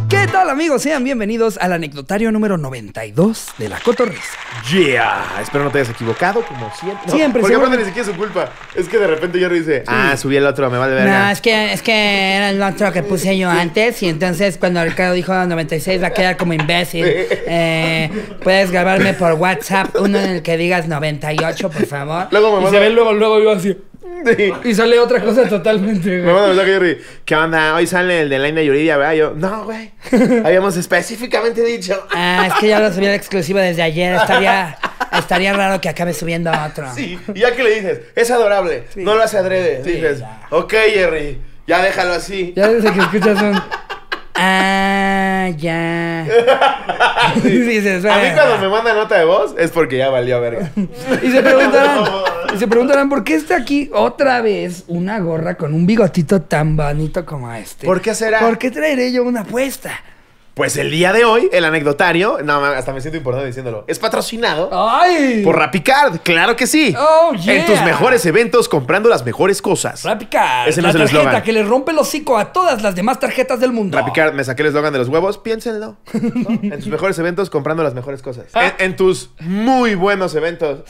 ¿Qué tal, amigos? Sean bienvenidos al anecdotario número 92 de La Cotorrisa. Yeah, espero no te hayas equivocado como siempre. No, Siempre, porque aparte seguramente. ni siquiera es su culpa. Es que de repente Jerry dice, subí el otro, me vale verga. No, es que era el otro que puse yo antes. Y entonces cuando Ricardo dijo 96 va a quedar como imbécil. Puedes grabarme por WhatsApp uno en el que digas 98, por favor. Luego me Y manda... se ve luego yo así. Sí. Y sale otra cosa totalmente, Me güey. manda mensaje Jerry, ¿qué onda? Hoy sale el de Laina Yuridia, ¿verdad? Yo, no, güey. Habíamos específicamente dicho. Es que ya lo subí la exclusiva desde ayer. Estaría raro que acabe subiendo otro. Sí, y ya que le dices, es adorable, Sí. no lo hace adrede. Sí, Dices, ya. ok, Jerry, ya déjalo así. Ya desde que escuchas un... ya. Sí. Dices, A mí "Bueno". cuando me manda nota de voz es porque ya valió verga. Y se preguntarán ¿por qué está aquí otra vez una gorra con un bigotito tan bonito como este? ¿Por qué será? ¿Por qué traeré yo una apuesta? Pues el día de hoy, el anecdotario, no, hasta me siento importante diciéndolo, es patrocinado ¡Ay! por RappiCard, claro que sí. ¡Oh, yeah! En tus mejores eventos comprando las mejores cosas. RappiCard, Ese no la es el tarjeta eslogan. que le rompe el hocico a todas las demás tarjetas del mundo. RappiCard, me saqué el eslogan de los huevos, piénsenlo. ¿No? En tus mejores eventos comprando las mejores cosas. En tus muy buenos eventos.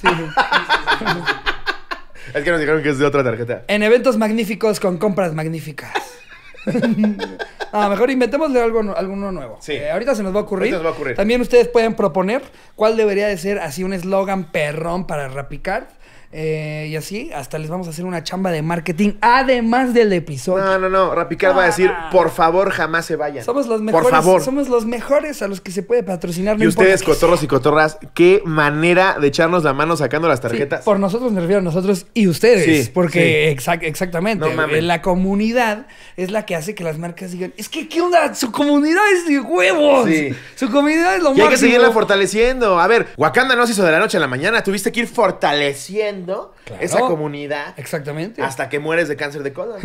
Es que nos dijeron que es de otra tarjeta. En eventos magníficos con compras magníficas. Mejor inventémosle alguno nuevo. Sí. Ahorita se nos va a ocurrir. Ahorita nos va a ocurrir. También ustedes pueden proponer cuál debería de ser así un eslogan perrón para RappiCard. Y así, hasta les vamos a hacer una chamba de marketing, además del episodio. No. RappiCard va a decir, por favor, jamás se vayan. Somos los mejores. Por favor. Somos los mejores a los que se puede patrocinar. no Y ustedes, importa qué cotorros y cotorras, qué manera de echarnos la mano sacando las sea. tarjetas. Sí, por nosotros me refiero a nosotros y ustedes. Sí, porque exactamente. No mames. La comunidad es la que hace que las marcas digan, es que, ¿qué onda? Su comunidad es de huevos. Sí. Su comunidad es lo Y hay que máximo. seguirla fortaleciendo. A ver, Wakanda no se hizo de la noche a la mañana. Tuviste que ir fortaleciendo Claro. esa comunidad Exactamente. hasta que mueres de cáncer de colon.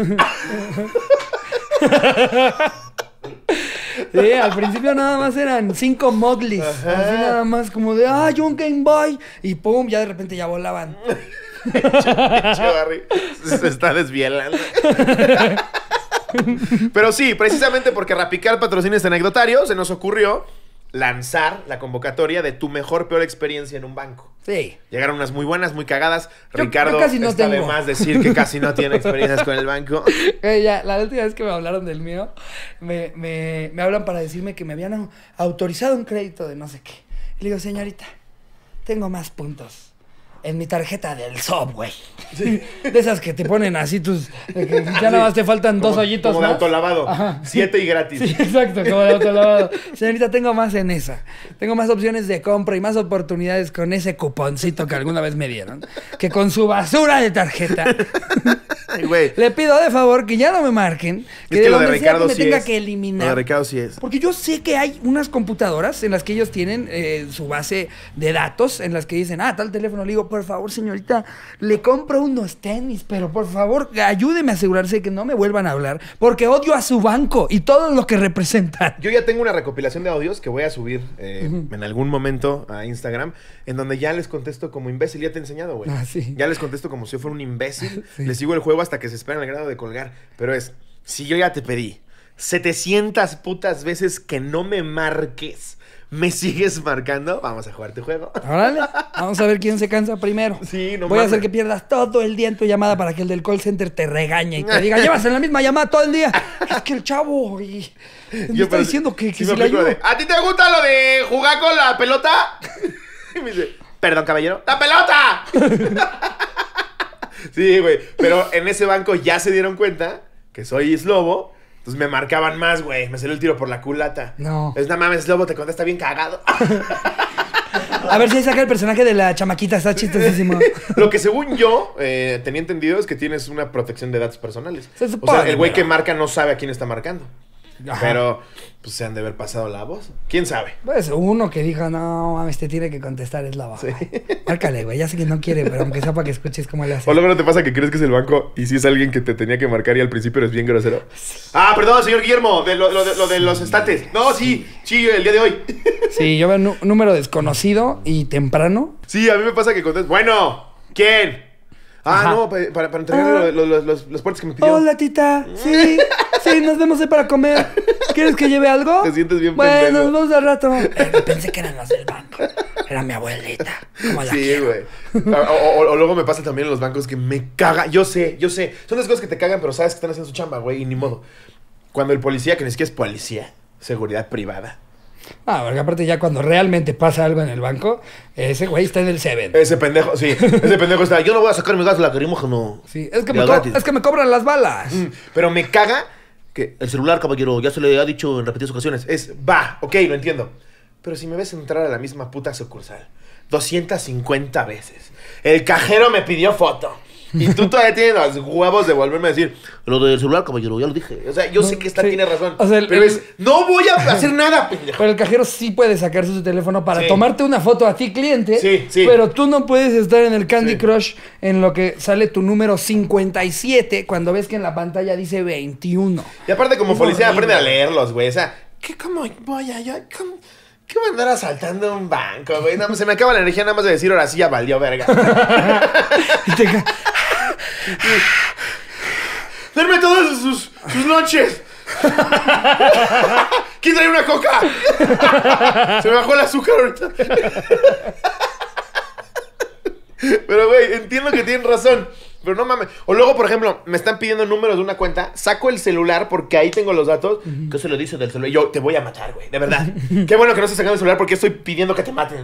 Sí, al principio nada más eran 5 Mowglis. Ajá. Así nada más como de, un Game Boy. Y pum, ya de repente ya volaban. Che, Barry, se está desvielando. Pero sí, precisamente porque RappiCard patrocina este anecdotario, se nos ocurrió lanzar la convocatoria de tu mejor, peor experiencia en un banco. Sí. Llegaron unas muy buenas, muy cagadas. Yo Ricardo, casi no está de tengo. más decir que casi no tiene experiencias con el banco. Ya, la última vez que me hablaron del mío, me hablan para decirme que me habían autorizado un crédito de no sé qué. Y le digo, señorita, tengo más puntos en mi tarjeta del Subway. De esas que te ponen así tus... que ya nada más te faltan dos hoyitos Como de más. autolavado. Ajá. 7 y gratis. Sí, exacto, como de autolavado. Señorita, tengo más en esa. Tengo más opciones de compra y más oportunidades con ese cuponcito que alguna vez me dieron que con su basura de tarjeta. Ay, güey. Le pido de favor que ya no me marquen, que, Es de que lo de donde sea que Ricardo me sí tenga es. que eliminar. Lo de Ricardo sí es. Porque yo sé que hay unas computadoras en las que ellos tienen su base de datos, en las que dicen, tal teléfono. Le digo, por favor, señorita, le compro unos tenis, pero por favor, ayúdeme a asegurarse que no me vuelvan a hablar, porque odio a su banco y todo lo que representan. Yo ya tengo una recopilación de audios que voy a subir en algún momento a Instagram, en donde ya les contesto como imbécil. Ya te he enseñado, güey. Sí. Ya les contesto como si yo fuera un imbécil. Sí. Les sigo el juego hasta que se esperan al grado de colgar. Pero si yo ya te pedí 700 putas veces que no me marques, ¿me sigues marcando? Vamos a jugar tu juego. Órale, vamos a ver quién se cansa primero. Sí, no Voy a mames. hacer que pierdas todo el día en tu llamada para que el del call center te regañe y te diga, llevas en la misma llamada todo el día. Es que el chavo me está diciendo que sí si me le aplico ayudo. de, ¿a ti te gusta lo de jugar con la pelota? Y me dice, perdón, caballero, ¡la pelota! Sí, güey. Pero en ese banco ya se dieron cuenta que soy Slobo. Entonces me marcaban más, güey. Me salió el tiro por la culata. No. Es nada mames, Slobo, te contesta bien cagado. A ver si ahí saca el personaje de la chamaquita, está chistosísimo. Lo que según yo tenía entendido es que tienes una protección de datos personales. Se O supone, sea, el güey pero- que marca no sabe a quién está marcando. Ajá. Pero, pues se han de haber pasado la voz. ¿Quién sabe? Pues uno que dijo, no mames, te tiene que contestar, es la baja. Sí. Márcale, güey, ya sé que no quiere, pero aunque sea para que escuches cómo le hace. O luego no te pasa que crees que es el banco y si es alguien que te tenía que marcar y al principio eres bien grosero. Ah, perdón, señor Guillermo, lo de los estates. No, sí, el día de hoy. Sí, yo veo número desconocido y temprano. Sí, a mí me pasa que contesto. Bueno, ¿quién? Ajá. No, para entregarle los puertos que me pidió. Hola, tita. Sí, nos vemos ahí para comer. ¿Quieres que lleve algo? Te sientes bien Bueno, pendejo. nos vemos al rato. Pensé que eran los del banco. Era mi abuelita. ¿Cómo la Sí, quiero? güey. O luego me pasa también en los bancos que me caga. Yo sé. Son las cosas que te cagan, pero sabes que están haciendo su chamba, güey, y ni modo. Cuando el policía, que ni siquiera es policía, seguridad privada. Ah, porque aparte ya cuando realmente pasa algo en el banco, ese güey está en el Seven. Ese pendejo, sí. Ese pendejo está. Yo no voy a sacar mi gas de lacrimógeno. Sí, es que, Ya gratis. es que me cobran las balas. Pero me caga que el celular, caballero, ya se le ha dicho en repetidas ocasiones. Va, ok, lo entiendo. Pero si me ves entrar a la misma puta sucursal 250 veces, el cajero me pidió foto. Y tú todavía tienes los huevos de volverme a decir, lo del celular, caballero, ya lo dije. O sea, yo sé que esta sí. tiene razón. O sea, pero no voy a hacer nada, pendejo. Pero el cajero sí puede sacarse su teléfono para Sí. tomarte una foto a ti, cliente. Sí, sí. Pero tú no puedes estar en el Candy Sí. Crush en lo que sale tu número 57 cuando ves que en la pantalla dice 21. Y aparte, como Es policía, horrible. aprende a leerlos, güey. O sea, ¿cómo voy a yo? ¿Qué voy a andar asaltando un banco, güey? Nada más, se me acaba la energía nada más de decir, ahora sí ya valió verga. Y te ca- ¡Denme todos sus noches! ¿Quién trae una coca? Se me bajó el azúcar ahorita. Pero, güey, entiendo que tienen razón. Pero no mames. O luego, por ejemplo, me están pidiendo números de una cuenta. Saco el celular porque ahí tengo los datos. ¿Qué se lo dice del celular? Yo te voy a matar, güey. De verdad. Qué bueno que no estés sacando el celular porque estoy pidiendo que te maten.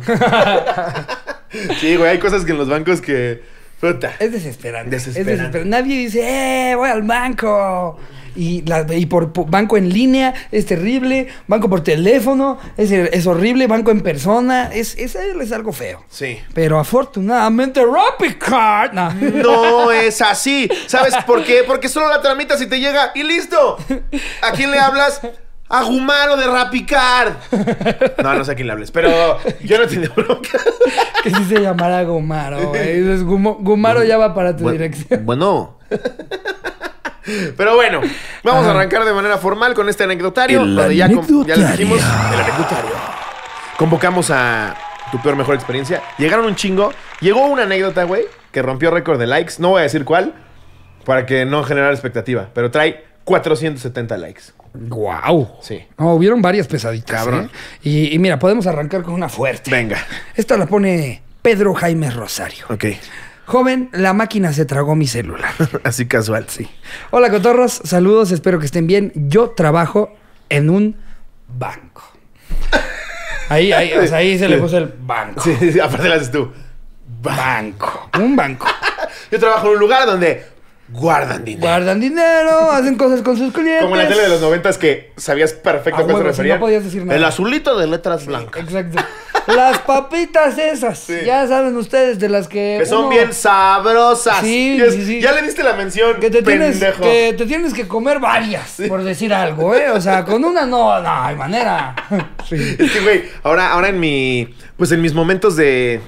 Sí, güey. Hay cosas que en los bancos que... Puta. Es desesperante. Desesperante. Es desesperante. Nadie dice, voy al banco. Y por banco en línea es terrible. Banco por teléfono es horrible. Banco en persona es algo feo. Sí. Pero afortunadamente RappiCard. No. No es así. ¿Sabes por qué? Porque solo la tramitas y te llega y listo. ¿A quién le hablas? A Gumaro de RappiCard. No sé a quién le hables, pero yo no tenía bronca. Que sí se llamara Gumaro, güey. Dices, Gumaro ya va para tu dirección. Bueno. Pero bueno, vamos a Ajá. arrancar de manera formal con este anecdotario. El donde ya les anecdotario. dijimos el anecdotario. Convocamos a tu peor mejor experiencia. Llegaron un chingo. Llegó una anécdota, güey, que rompió récord de likes. No voy a decir cuál, para que no generar expectativa. Pero trae 470 likes. ¡Guau! Sí. No, hubieron varias pesaditas. Cabrón. Y mira, podemos arrancar con una fuerte. Venga. Esta la pone Pedro Jaime Rosario. Ok. Joven, la máquina se tragó mi celular. Así casual. Sí. Hola, cotorros. Saludos, espero que estén bien. Yo trabajo en un banco. Ahí, o sea, ahí se le puso el banco. Sí, aparte la haces tú. Banco. Un banco. Yo trabajo en un lugar donde guardan dinero. Guardan dinero, hacen cosas con sus clientes. Como en la tele de los 90s que sabías perfecto a A cuál se huevo, sí, refería. no podías decir nada. El azulito de letras blancas. Exacto. Las papitas esas. Sí. Ya saben ustedes de las que. Que son uno- bien sabrosas. Sí, Y sí. Ya le diste la mención, Que te, pendejo. tienes que comer varias, por decir algo, ¿eh? O sea, con una no hay manera. Sí. Es que, güey, ahora en mi... Pues en mis momentos de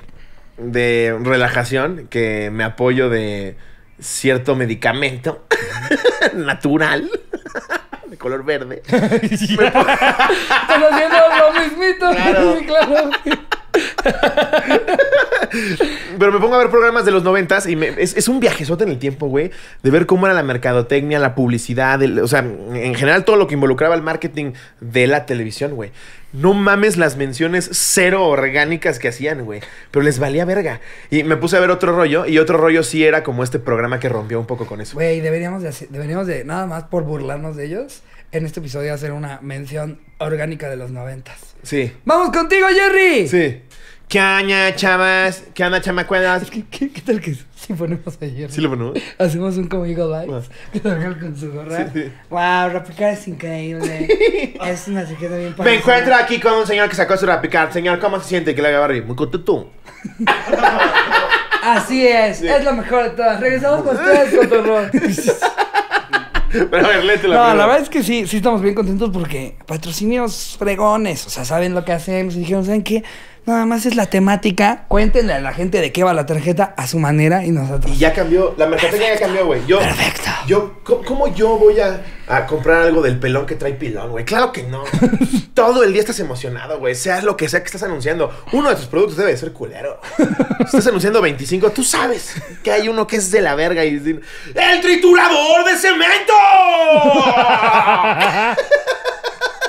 relajación, que me apoyo de cierto medicamento natural, de color verde. Estás haciendo lo mismito. Claro. Sí, claro. Pero me pongo a ver programas de los 90s y es un viajezote en el tiempo, güey. De ver cómo era la mercadotecnia, la publicidad, o sea, en general todo lo que involucraba el marketing de la televisión, güey. No mames las menciones cero orgánicas que hacían, güey. Pero les valía verga. Y me puse a ver otro rollo, y otro rollo sí era como este programa que rompió un poco con eso. Güey, deberíamos de, nada más por burlarnos de ellos, en este episodio hacer una mención orgánica de los 90s. Sí. ¡Vamos contigo, Jerry! Sí. ¿Qué onda, chavas? ¿Qué onda, chamacuelas? ¿Qué tal que si ponemos a Jerry? ¿Sí lo ponemos? Hacemos un Conmigo Live. Ah. Que salga con su gorra. Sí. Wow, RappiCard es increíble. Es una tarjeta bien Me encuentro aquí con un señor que sacó su RappiCard. Señor, ¿cómo se siente que le haga barrio? Muy contento. Así es, es lo mejor de todas. Regresamos con ustedes, cotorro. Pero a ver, léete la No, primera. la verdad es que sí estamos bien contentos porque patrocinios fregones, o sea, saben lo que hacemos y dijeron, ¿saben qué? Nada más es la temática, cuéntenle a la gente de qué va la tarjeta a su manera y nosotros. Y ya cambió, la mercadotecnia ya cambió, güey. Perfecto. ¿Cómo yo voy a comprar algo del pelón que trae pilón, güey? Claro que no. Todo el día estás emocionado, güey. Sea lo que sea que estás anunciando. Uno de tus productos debe ser culero. Si estás anunciando 25, tú sabes que hay uno que es de la verga y dice, ¡el triturador de cemento!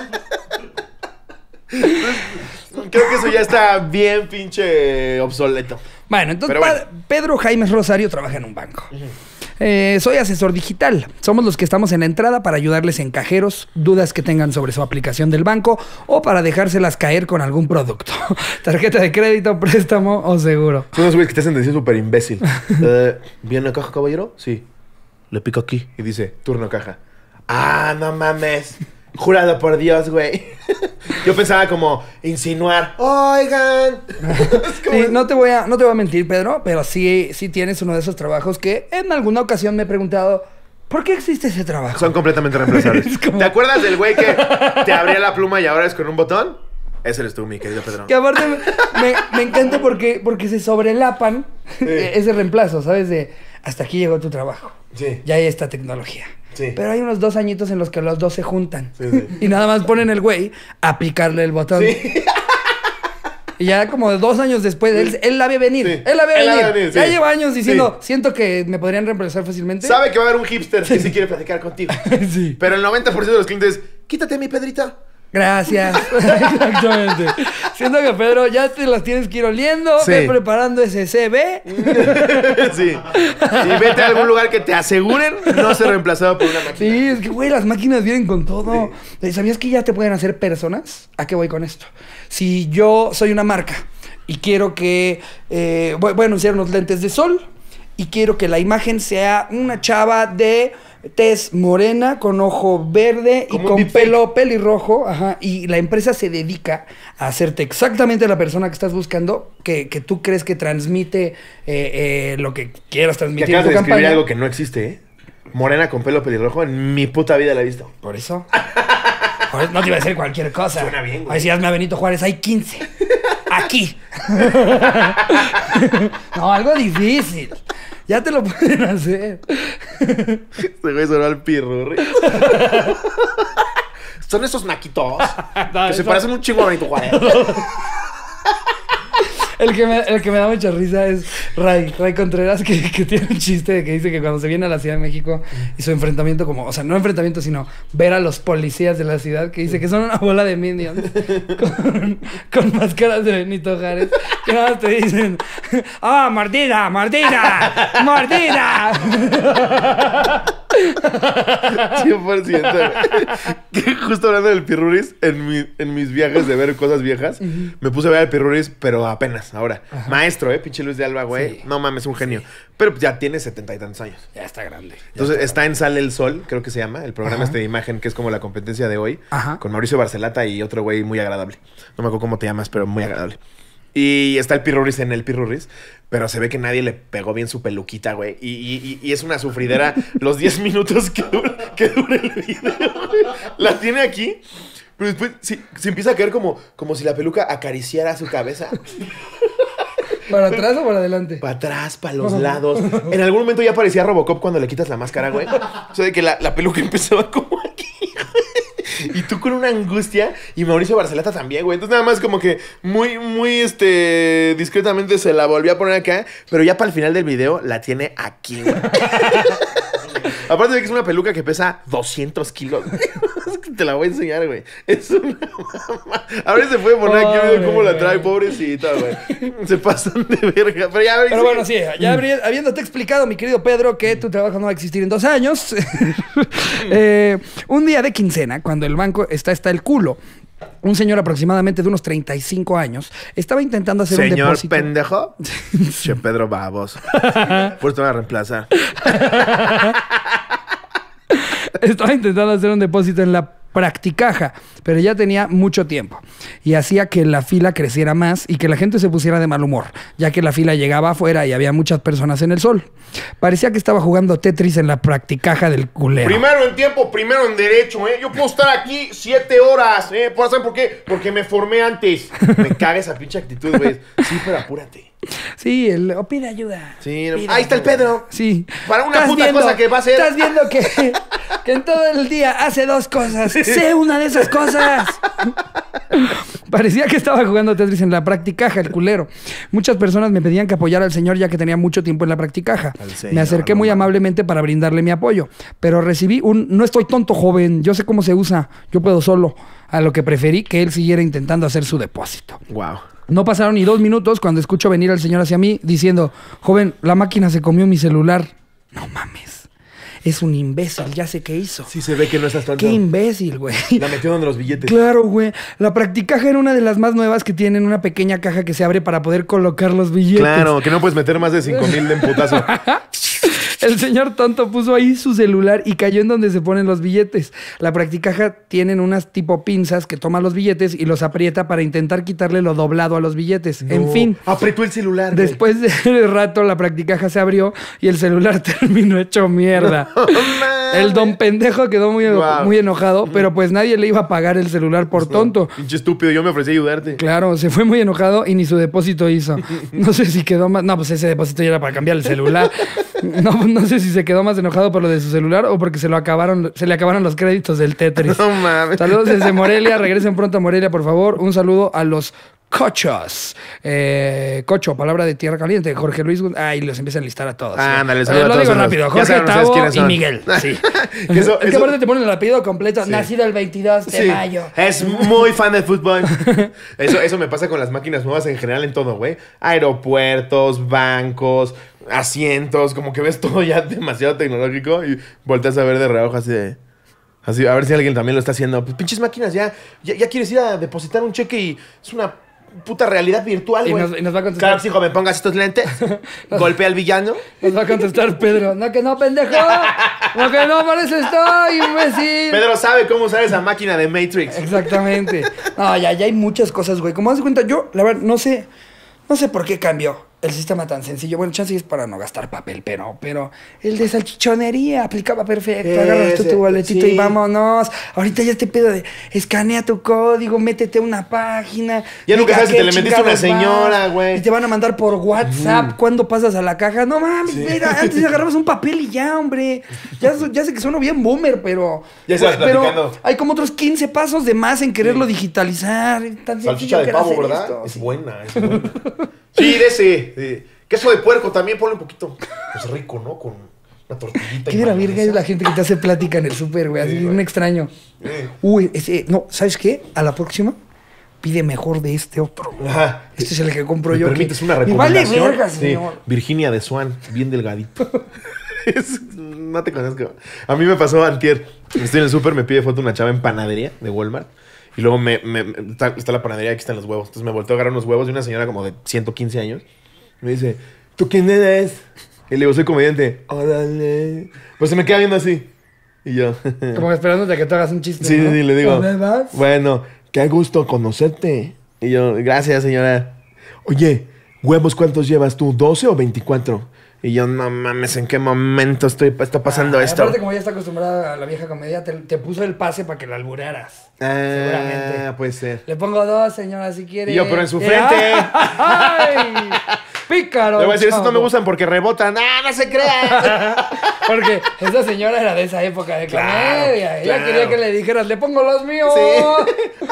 Creo que eso ya está bien pinche obsoleto. Bueno, entonces Pero bueno. Pedro Jaimes Rosario trabaja en un banco. Soy asesor digital. Somos los que estamos en la entrada para ayudarles en cajeros, dudas que tengan sobre su aplicación del banco o para dejárselas caer con algún producto. Tarjeta de crédito, préstamo o seguro. Son unos güeyes que te hacen decir súper imbécil. ¿Viene caja, caballero? Sí. Le pico aquí y dice, turno caja. Ah, no mames. Jurado por Dios, güey. Yo pensaba como insinuar. Oigan. Sí, no te voy a mentir, Pedro, pero sí tienes uno de esos trabajos que en alguna ocasión me he preguntado, ¿por qué existe ese trabajo? Son completamente reemplazables. Es como- ¿Te acuerdas del güey que te abría la pluma y ahora es con un botón? Ese eres tú, mi querido Pedro. Que aparte me encanta porque se sobrelapan ese reemplazo, ¿sabes? De hasta aquí llegó tu trabajo. Sí. Ya hay esta tecnología. Sí. Pero hay unos 2 añitos en los que los dos se juntan. Sí, sí. Y nada más ponen el güey a picarle el botón. Sí. Y ya como 2 años después, él la ve venir. Sí. Él la ve Él la venir. ve venir, Ya sí. lleva años diciendo, Sí. siento que me podrían reemplazar fácilmente. Sabe que va a haber un hipster que sí quiere platicar contigo. Sí. Pero el 90% de los clientes, quítate mi Pedrita. Gracias. Exactamente. Siento que Pedro ya te las tienes que ir oliendo, Sí. ve preparando ese CV. Sí. Y vete a algún lugar que te aseguren no ser reemplazado por una máquina. Sí, es que, güey, las máquinas vienen con todo. ¿Sabías que ya te pueden hacer personas? ¿A qué voy con esto? Si yo soy una marca y quiero que... voy a anunciar unos lentes de sol y quiero que la imagen sea una chava de tez morena con ojo verde y Como un con deepfake. pelo pelirrojo, ajá, y la empresa se dedica a hacerte exactamente la persona que estás buscando, que tú crees que transmite lo que quieras Que transmitir en acabas tu de describir campaña. algo que no existe, ¿eh? Morena con pelo pelirrojo, en mi puta vida la he visto. Por eso. No te iba a decir cualquier cosa. Suena bien, güey. Ay, si hazme a Benito Juárez, hay 15. Aquí. No, algo difícil. Ya te lo pueden hacer. Este güey sonó al pirurri. Son esos naquitos No, que se eso- parecen un chingo a Benito Juárez. El que me da mucha risa es Ray Contreras, que tiene un chiste de que dice que cuando se viene a la Ciudad de México y su enfrentamiento como, o sea, no enfrentamiento, sino ver a los policías de la ciudad, que dice que son una bola de minions con máscaras de Benito Juárez, que nada más te dicen, ¡ah, mordida, mordida, mordida! 100%. Güey. Que justo hablando del pirruris, en mis viajes de ver cosas viejas, me puse a ver al pirruris, pero apenas, ahora. Ajá. Maestro, pinche Luis de Alba, güey. Sí. No mames, un genio. Pero ya tiene 70 y tantos años. Ya está grande. Entonces está en Sale el Sol, creo que se llama, el programa Ajá. de imagen que es como la competencia de hoy, Ajá. con Mauricio Barcelata y otro güey muy agradable. No me acuerdo cómo te llamas, pero muy agradable. Y está el Pirurris en el Pirurris, pero se ve que nadie le pegó bien su peluquita, güey. Y es una sufridera los 10 minutos que dura el video. La tiene aquí, pero después se empieza a caer como si la peluca acariciara su cabeza. ¿Para atrás o para adelante? Para atrás, para los lados. En algún momento ya parecía Robocop cuando le quitas la máscara, güey. O sea, de que la peluca empezaba como aquí, güey. Y tú con una angustia. Y Mauricio Barcelata también, güey. Entonces nada más como que muy discretamente se la volvió a poner acá. Pero ya para el final del video la tiene aquí, güey. Aparte de que es una peluca que pesa 200 kilos. Te la voy a enseñar, güey. Es una mamá. Ahora se puede poner aquí un video cómo la trae, pobrecita, güey. Se pasan de verga. Pero ya Pero bueno, sí, ya habiéndote explicado, mi querido Pedro, que tu trabajo no va a existir en 2 años. Un día de quincena, cuando el banco está el culo, un señor aproximadamente de unos 35 años estaba intentando hacer un Señor depósito. pendejo. Che, Pedro babos. Pues te van a reemplazar. Estaba intentando hacer un depósito en la practicaja, pero ya tenía mucho tiempo y hacía que la fila creciera más y que la gente se pusiera de mal humor, ya que la fila llegaba afuera y había muchas personas en el sol. Parecía que estaba jugando Tetris en la practicacaja del culero. Primero en tiempo, primero en derecho, ¿eh? Yo puedo estar aquí 7 horas, ¿eh? ¿Saben por qué? Porque me formé antes. Me caga esa pinche actitud, güey. Sí, pero apúrate. Sí, o pide ayuda. Sí, Pide ahí está el ayuda. Pedro. Sí. Para una Estás puta cosa que va a hacer. Estás viendo que en todo el día hace 2 cosas. Sé una de esas cosas. Parecía que estaba jugando Tetris en la practicaja, el culero. Muchas personas me pedían que apoyara al señor ya que tenía mucho tiempo en la practicaja. Me acerqué muy amablemente para brindarle mi apoyo, pero recibí un no estoy tonto, joven, yo sé cómo se usa, yo puedo solo. A lo que preferí que él siguiera intentando hacer su depósito. Wow. No pasaron ni 2 minutos cuando escucho venir al señor hacia mí diciendo, joven, la máquina se comió mi celular. No mames. Es un imbécil, ya sé qué hizo. Sí se ve que no estás tonto. Qué imbécil, güey. La metió donde los billetes. Claro, güey. La practicaja era una de las más nuevas que tienen una pequeña caja que se abre para poder colocar los billetes. Claro, que no puedes meter más de 5,000 de putazo. El señor tonto puso ahí su celular y cayó en donde se ponen los billetes. La practicaja tienen unas tipo pinzas que toma los billetes y los aprieta para intentar quitarle lo doblado a los billetes. No. En fin. Apretó el celular. Después de rato la practicaja se abrió y el celular terminó hecho mierda. El don pendejo quedó muy enojado, pero pues nadie le iba a pagar el celular por tonto. Pinche estúpido, yo me ofrecí a ayudarte. Claro, se fue muy enojado y ni su depósito hizo. No sé si quedó más... No, pues ese depósito ya era para cambiar el celular. No sé si se quedó más enojado por lo de su celular o porque se le acabaron los créditos del Tetris. No mames. Saludos desde Morelia. Regresen pronto a Morelia, por favor. Un saludo a los cochos. Cocho, palabra de tierra caliente. Jorge Luis. Ay, los empiezan a listar a todos. Ándale, saludos. Lo digo rápido. Jorge, Tavo y Miguel. Sí. Es que aparte te ponen el apellido completo. Sí. Nacido el 22 de mayo. Es muy fan del fútbol. Eso me pasa con las máquinas nuevas en general en todo, güey. Aeropuertos, bancos, asientos. Como que ves todo ya demasiado tecnológico y volteas a ver de reojo así, a ver si alguien también lo está haciendo. Pues pinches máquinas, ya quieres ir a depositar un cheque y es una puta realidad virtual, güey. Y nos va a contestar. Claro, sí, joven, pongas estos lentes. Golpea al villano. Nos va a contestar Pedro. No, que no, pendejo. No, que no, para eso estoy, imbécil. Pedro sabe cómo usar esa máquina de Matrix. Exactamente. No, ya hay muchas cosas, güey. Como das cuenta, yo, la verdad, no sé por qué cambió el sistema tan sencillo. Bueno, chance es para no gastar papel, pero el de salchichonería aplicaba perfecto. Agarras tu boletito y vámonos. Ahorita ya te pido de escanea tu código, métete a una página. Ya nunca sabes si te le metiste a una señora, güey. Y te van a mandar por WhatsApp cuando pasas a la caja. No mames, mira, antes agarrabas un papel y ya, hombre. Ya sé que sueno bien boomer, pero... Ya estás platicando. Hay como otros 15 pasos de más en quererlo digitalizar. Tan salchicha de pavo, ¿verdad? Esto. Es buena. Sí, de ese. Queso de puerco también, ponle un poquito. Pues rico, ¿no? Con una tortillita. Qué de la verga es la gente que te hace plática en el súper, güey. Así, un extraño. Uy, no, ¿sabes qué? A la próxima pide mejor de este otro. Ajá. Este es el que compro yo. ¿Permites una recomendación? Me vale verga, señor. Sí. Virginia de Swan, bien delgadito. No te conozco. A mí me pasó antier. Estoy en el súper, me pide foto una chava en panadería de Walmart. Y luego está la panadería, aquí están los huevos. Entonces me volteo a agarrar unos huevos de una señora como de 115 años. Me dice, ¿tú quién eres? Y le digo, soy comediante. Órale. Pues se me queda viendo así. Y yo... Como esperándote a que tú hagas un chiste, sí, ¿no? Sí, le digo. ¿Dónde vas? Bueno, qué gusto conocerte. Y yo, gracias, señora. Oye, ¿huevos cuántos llevas tú? ¿12 o 24? Y yo, no mames, ¿en qué momento está pasando esto? Aparte, como ya está acostumbrada a la vieja comedia, te puso el pase para que la alburaras. Seguramente. Puede ser. Le pongo 2, señora, si quiere. Y yo, pero en su frente. ¡Ay! ¡Pícaro! Le voy a decir, estos no me gustan porque rebotan. ¡Ah, no se crean! Porque esa señora era de esa época de comedia. Ella quería que le dijeras, le pongo los míos. Sí.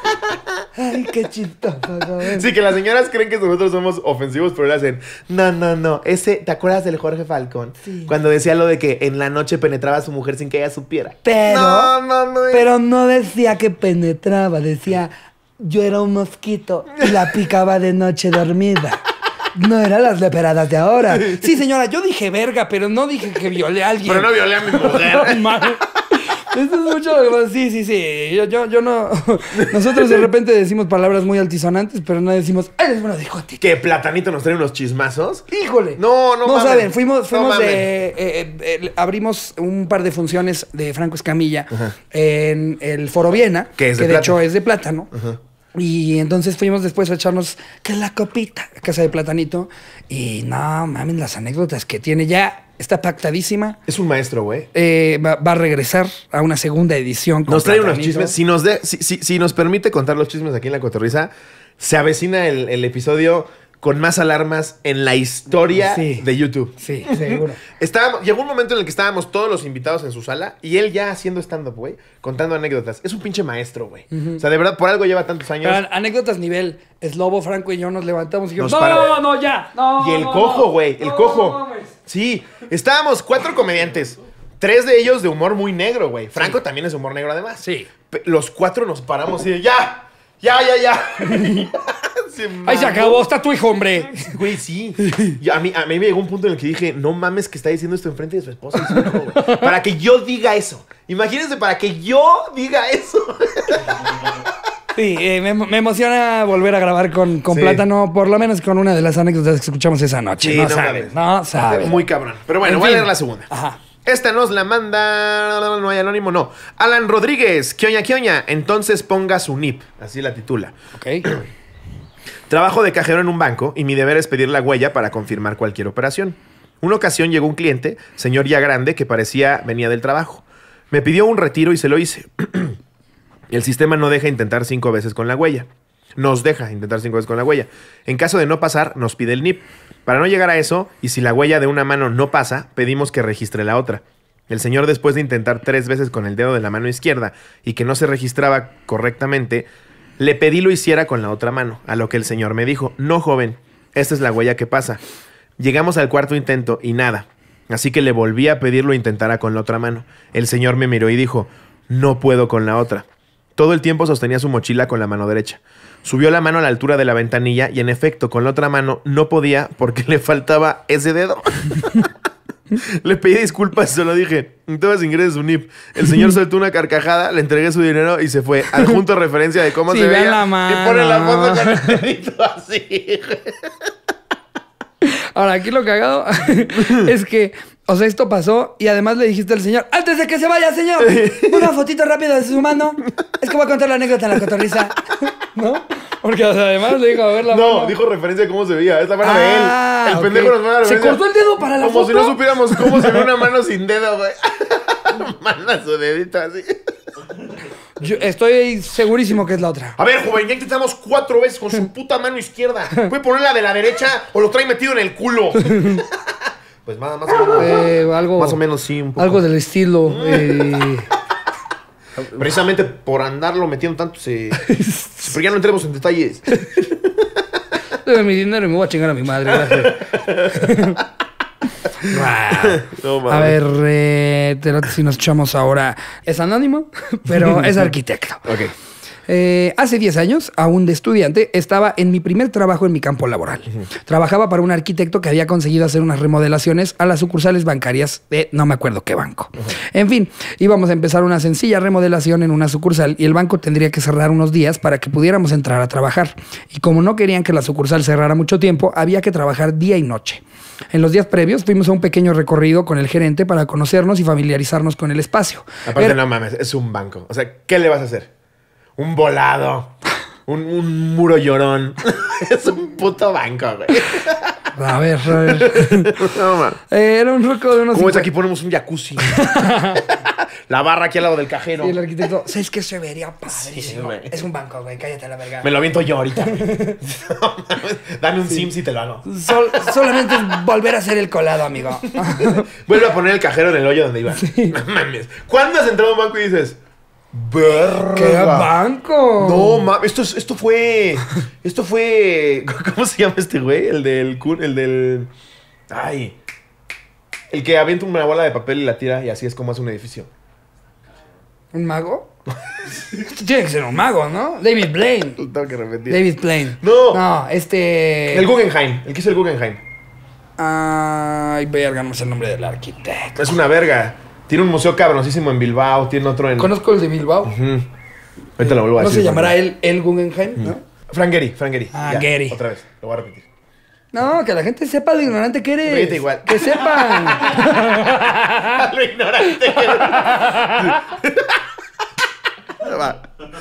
Ay, qué chistoso. ¿Sabes? Sí, que las señoras creen que nosotros somos ofensivos, pero le hacen, no. ¿Te acuerdas del Jorge Falcón? Sí. Cuando decía lo de que en la noche penetraba a su mujer sin que ella supiera. Pero No. Pero no decía que penetraba, decía, yo era un mosquito y la picaba de noche dormida. No eran las leperadas de ahora. Sí, señora, yo dije verga, pero no dije que violé a alguien. Pero no violé a mi mujer. Esto es mucho lo que... Sí. Yo no... Nosotros de repente decimos palabras muy altisonantes, pero no decimos, ¡ay, es bueno, dijote! ¿Que Platanito nos trae unos chismazos? ¡Híjole! No mames. Saben, fuimos abrimos un par de funciones de Franco Escamilla en el Foro Viena, que de hecho es de plátano. Y entonces fuimos después a echarnos que la copita a casa de Platanito. Y no mames, las anécdotas que tiene ya. Está pactadísima. Es un maestro, güey. Va a regresar a una segunda edición. Nos trae unos chismes. Si nos permite contar los chismes aquí en La Cotorrisa, se avecina el episodio con más alarmas en la historia Sí. de YouTube. Sí, seguro. Llegó un momento en el que estábamos todos los invitados en su sala y él ya haciendo stand-up, güey, contando anécdotas. Es un pinche maestro, güey. O sea, de verdad, por algo lleva tantos años. Anécdotas nivel Slobo, Franco y yo nos levantamos y dijimos, Nos paramos. no, ya. No, Y el no, cojo, no. güey, el No, cojo. no mames. Sí, estábamos 4 comediantes. 3 de ellos de humor muy negro, güey. Franco también es humor negro, además. Sí. Los 4 nos paramos y de, ya. Ahí se acabó, está tu hijo, hombre. Güey, sí. Y a mí me llegó un punto en el que dije, no mames que está diciendo esto enfrente de su esposa y su hijo, güey. Para que yo diga eso. Imagínense, para que yo diga eso. Sí, me emociona volver a grabar con Sí. Plátano, por lo menos con una de las anécdotas que escuchamos esa noche. Sí, no no sabes, mames. no sabes. Muy cabrón. Pero bueno, En voy a fin. leer la segunda. Ajá. Esta nos la manda... No hay anónimo, no. Alan Rodríguez. Quioña. Entonces ponga su NIP. Así la titula. Ok. Trabajo de cajero en un banco y mi deber es pedir la huella para confirmar cualquier operación. Una ocasión llegó un cliente, señor ya grande, que parecía venía del trabajo. Me pidió un retiro y se lo hice. El sistema no deja intentar 5 veces con la huella. Nos deja intentar 5 veces con la huella. En caso de no pasar, nos pide el NIP. Para no llegar a eso, y si la huella de una mano no pasa, pedimos que registre la otra. El señor, después de intentar 3 veces con el dedo de la mano izquierda y que no se registraba correctamente, le pedí lo hiciera con la otra mano, a lo que el señor me dijo, no joven, esta es la huella que pasa. Llegamos al cuarto intento y nada. Así que le volví a pedir lo intentara con la otra mano. El señor me miró y dijo, no puedo con la otra. Todo el tiempo sostenía su mochila con la mano derecha. Subió la mano a la altura de la ventanilla y en efecto con la otra mano no podía porque le faltaba ese dedo. Le pedí disculpas y se lo dije. Entonces ingrese su NIP. El señor soltó una carcajada, le entregué su dinero y se fue. Adjunto referencia de cómo Sí, se vean veía. la mano. Y pone la foto con el dedito así. Ahora, aquí lo cagado es que, o sea, esto pasó y además le dijiste al señor, antes de que se vaya, señor, una fotito rápida de su mano. Es que voy a contar la anécdota en la cotorriza. ¿No? Porque o sea, además le dijo, a ver la mano. No, dijo referencia de cómo se veía. Es la mano de él. El ok. pendejo nos manda ¿Se referencia. cortó el dedo para la Como foto? si no supiéramos cómo se ve una mano sin dedo, güey. Manda su dedito así. Yo estoy segurísimo que es la otra. A ver, joven, ya intentamos 4 veces con su puta mano izquierda. ¿Puede ponerla de la derecha o lo trae metido en el culo? Pues más o menos. Algo, Más o menos, sí, un poco. Algo del estilo. Precisamente por andarlo metiendo tanto Pero ya no entremos en detalles. Dame mi dinero y me voy a chingar a mi madre. Gracias. No, mames. A ver, si nos echamos ahora. Es anónimo, pero es arquitecto. Ok. Hace 10 años, aún de estudiante, estaba en mi primer trabajo en mi campo laboral. Trabajaba para un arquitecto que había conseguido hacer unas remodelaciones a las sucursales bancarias de no me acuerdo qué banco. En fin, íbamos a empezar una sencilla remodelación en una sucursal y el banco tendría que cerrar unos días para que pudiéramos entrar a trabajar. Y como no querían que la sucursal cerrara mucho tiempo, había que trabajar día y noche. En los días previos fuimos a un pequeño recorrido con el gerente para conocernos y familiarizarnos con el espacio. Aparte, no mames, es un banco. O sea, ¿qué le vas a hacer? Un volado. Un muro llorón. Es un puto banco, güey. A ver. No, man. Era un ruco de unos... Como es aquí ponemos un jacuzzi. La barra aquí al lado del cajero. Y el arquitecto, ¿sabes qué se vería padrísimo? güey. Es un banco, güey, cállate a la verga. Me lo aviento yo ahorita. No, mames. Dame un Sims y te lo hago. Solamente es volver a hacer el colado, amigo. Vuelve a poner el cajero en el hoyo donde iba. No mames. ¿Cuándo has entrado a un banco y dices... Verga. ¡Qué banco! No, mames. Esto fue... ¿Cómo se llama este güey? El del... Ay. El que avienta una bola de papel y la tira y así es como hace un edificio. ¿Un mago? Tiene que ser un mago, ¿no? David Blaine. Lo tengo que repetir. David Blaine. No. El Guggenheim. El que hizo el Guggenheim. Ay, verga, no sé el nombre del arquitecto. Es una verga. Tiene un museo cabroncísimo en Bilbao. Tiene otro en... Conozco el de Bilbao. Ahorita lo vuelvo a ¿No decir. se llamará el Guggenheim, no? Frank Gehry. Ah, Ya, Gehry. Otra vez. Lo voy a repetir. No, que la gente sepa lo ignorante que eres. Ríete igual. Que sepan. Lo ignorante que eres. Va.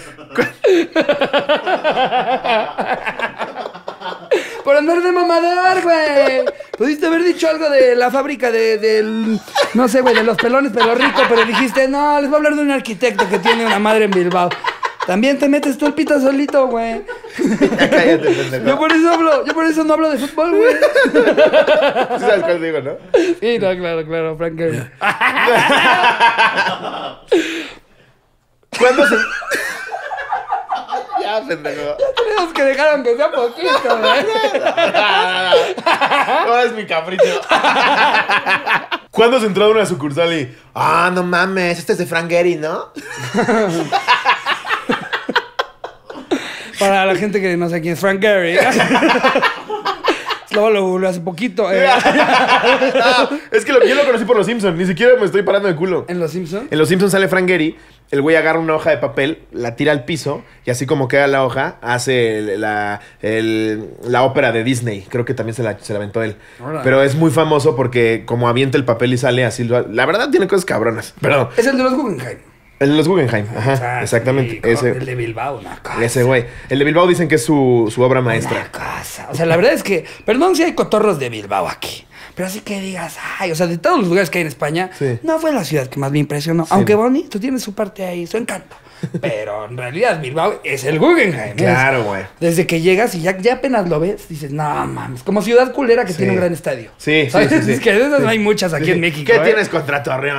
Por andar de mamador, güey. Pudiste haber dicho algo de la fábrica del... No sé, güey, de los pelones, pero rico. Pero dijiste, no, les voy a hablar de un arquitecto que tiene una madre en Bilbao. También te metes tú el pito solito, güey. Ya cállate, pendejo. Yo por eso no hablo de fútbol, güey. ¿Tú sabes cuál digo, no? Sí, no, claro, Frank Gehry. ¿Cuándo se...? Ya, pendejo. Tenemos que dejar aunque sea poquito, güey. Ahora es mi capricho. ¿Cuándo se entró a una sucursal y... Ah, no mames, este es de Frank Gehry, ¿no? Para la gente que no sé quién es Frank Gehry. Luego lo googleé hace poquito. No, es que yo lo conocí por Los Simpsons. Ni siquiera me estoy parando de culo. ¿En Los Simpsons? En Los Simpsons sale Frank Gehry. El güey agarra una hoja de papel, la tira al piso y así como queda la hoja, hace la ópera de Disney. Creo que también se la aventó él. Hola. Pero es muy famoso porque como avienta el papel y sale así... La verdad tiene cosas cabronas. Perdón. Es el de los Guggenheim. El de los Guggenheim. Ajá, exactamente. Sí, el de Bilbao, una cosa. Ese güey. El de Bilbao dicen que es su obra maestra. Una cosa. O sea, la verdad es que... Perdón si hay cotorros de Bilbao aquí. Pero así que digas, ay, o sea, de todos los lugares que hay en España, sí, no fue la ciudad que más me impresionó. Sí, aunque bonito, tiene su parte ahí, su encanto. Pero en realidad Bilbao es el Guggenheim. Claro, güey. Desde que llegas y ya apenas lo ves, dices, no mames, como ciudad culera que tiene un gran estadio. Sí, ¿sabes? sí. Es que de esas no hay muchas aquí en México. ¿Qué tienes contra Torreón?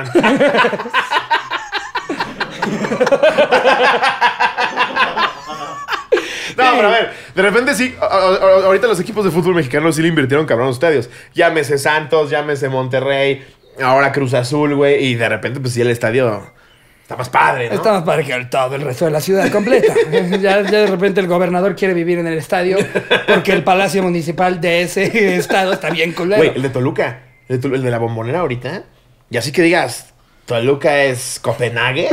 No, pero a ver, de repente sí, ahorita los equipos de fútbol mexicanos sí le invirtieron cabrón a los estadios. Llámese Santos, llámese Monterrey, ahora Cruz Azul, güey, y de repente pues sí el estadio está más padre, ¿no? Está más padre que todo el resto de la ciudad completa. ya de repente el gobernador quiere vivir en el estadio porque el palacio municipal de ese estado está bien culero. Güey, el de Toluca, el de la Bombonera ahorita, y así que digas, Toluca es Copenhague.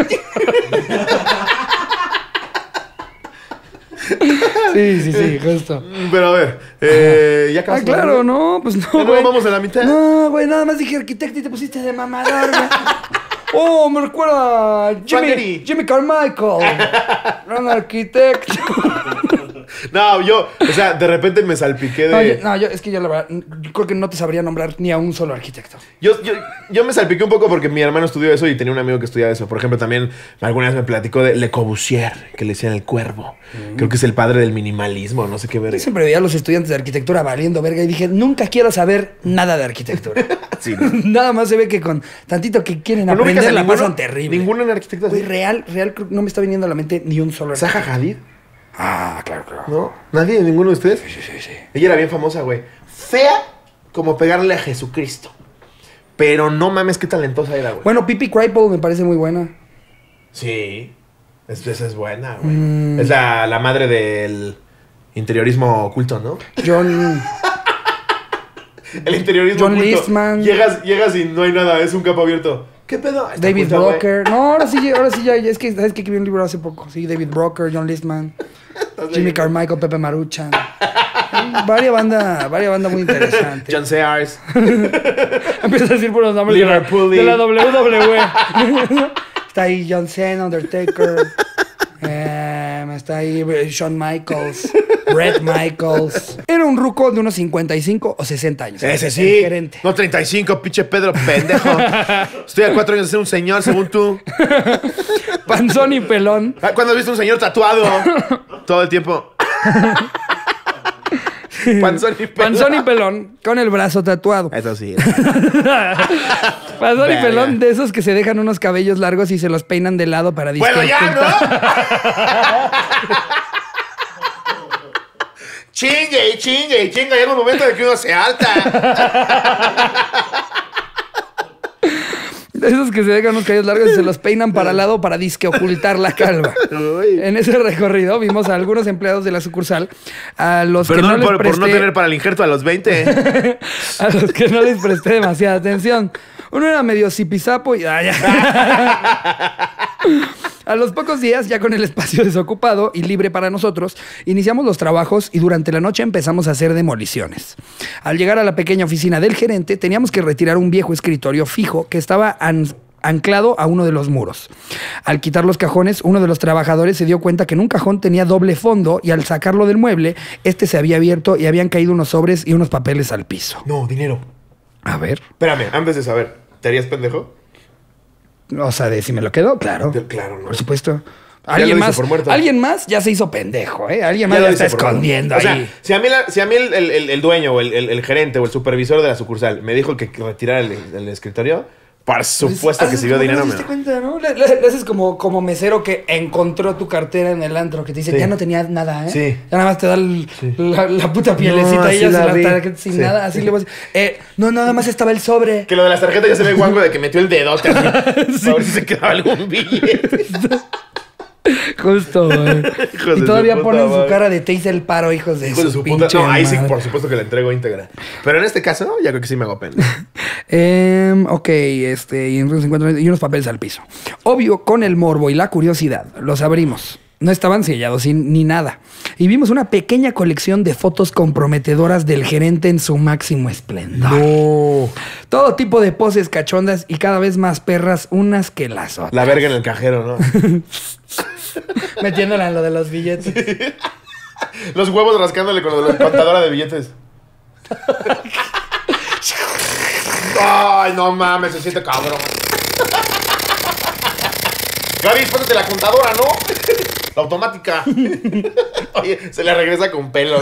Sí, justo. Pero a ver, ya acabaste. Claro, no, pues no. ¿Ya no vamos a la mitad? No, güey, nada más dije arquitecto y te pusiste de mamador, güey. Oh, me recuerda a Jimmy Carmichael. Gran arquitecto. No, o sea, de repente me salpiqué de... Es que yo la verdad, yo creo que no te sabría nombrar ni a un solo arquitecto. Yo me salpiqué un poco porque mi hermano estudió eso y tenía un amigo que estudiaba eso. Por ejemplo, también alguna vez me platicó de Le Corbusier, que le decían el cuervo. Creo que es el padre del minimalismo, no sé qué ver. Yo siempre veía a los estudiantes de arquitectura valiendo verga y dije, nunca quiero saber nada de arquitectura. Sí, ¿no? Nada más se ve que con tantito que quieren aprender la pasan terrible. Ninguno en arquitectura. Güey, real, creo que no me está viniendo a la mente ni un solo arquitecto. ¿Zaha Hadid? Ah, claro. ¿No? ¿Nadie? ¿Ninguno de ustedes? Sí. Ella era bien famosa, güey. Fea como pegarle a Jesucristo. Pero no mames, qué talentosa era, güey. Bueno, Pippi Crypole me parece muy buena. Sí. Esa es buena, güey. Es la madre del interiorismo oculto, ¿no? El interiorismo John oculto. Listman. Llegas y no hay nada, es un campo abierto. ¿Qué pedo? David Brocker. No, ahora sí ya. Es que, ¿sabes qué? Escribí un libro hace poco. Sí, David Brocker, John Listman, Jimmy Carmichael, Pepe Maruchan. Varia banda muy interesante. John Sears. Empieza a decir puros nombres de la WWE. Está ahí John Cena, Undertaker. Está ahí Shawn Michaels, Bret Michaels. Era un ruco de unos 55 o 60 años. Ese sí. Gerente. No, 35, pinche Pedro, pendejo. Estoy a 4 años de ser un señor, según tú. Panzón y pelón. ¿Cuándo has visto un señor tatuado? Todo el tiempo. Panzón y pelón con el brazo tatuado. Eso sí. Panzón y pelón de esos que se dejan unos cabellos largos y se los peinan de lado para ¡Bueno, ya, no! Chingue. Llega un momento de que uno se alta. De esos que se dejan unos cabellos largos y se los peinan para el lado para disque ocultar la calva. Uy. En ese recorrido vimos a algunos empleados de la sucursal, a los que no les presté... por no tener para el injerto a los 20. A los que no les presté demasiada atención. Uno era medio zipizapo y... A los pocos días, ya con el espacio desocupado y libre para nosotros, iniciamos los trabajos y durante la noche empezamos a hacer demoliciones. Al llegar a la pequeña oficina del gerente, teníamos que retirar un viejo escritorio fijo que estaba anclado a uno de los muros. Al quitar los cajones, uno de los trabajadores se dio cuenta que en un cajón tenía doble fondo y al sacarlo del mueble, este se había abierto y habían caído unos sobres y unos papeles al piso. No, dinero. A ver. Espérame, antes de saber, ¿te harías pendejo? O sea, de si me lo quedo, claro. Claro, ¿no? Por supuesto. Alguien lo hizo más, por muerto. alguien más ya se hizo pendejo, ¿eh? Alguien Ya más lo lo está hizo por muerto. escondiendo O ahí. sea, si a mí el dueño o el gerente o el supervisor de la sucursal me dijo que retirara el escritorio, por supuesto que si vio dinero ¿No me... te diste cuenta, no? Le haces como mesero que encontró tu cartera en el antro, que te dice, Sí. ya no tenías nada, ¿eh? Sí. Ya nada más te da la puta pielecita No, y así ya la sin vi. la tarjeta, sin Sí. nada. Así le vas a decir, no, nada más estaba el sobre. Que lo de las tarjetas ya se ve guango de que metió el dedote así. A ver si se quedaba algún billete. Justo, güey. Hijos Y de todavía su puta ponen su madre. cara de te hice el paro, hijos de Hijo de su puta... pinche No, ahí sí, madre. por supuesto que la entrego íntegra. Pero en este caso, ya creo que sí me hago pena. Ok, y entonces se encuentran y unos papeles al piso. Obvio, con el morbo y la curiosidad, los abrimos. No estaban sellados ni nada. Y vimos una pequeña colección de fotos comprometedoras del gerente en su máximo esplendor. No. Todo tipo de poses cachondas y cada vez más perras unas que las otras. La verga en el cajero, ¿no? Metiéndola en lo de los billetes. Los huevos rascándole con lo de la contadora de billetes. Ay, no mames, se siente cabrón. Gaby, pásate la contadora, ¿no? La automática. Oye, se le regresa con pelo.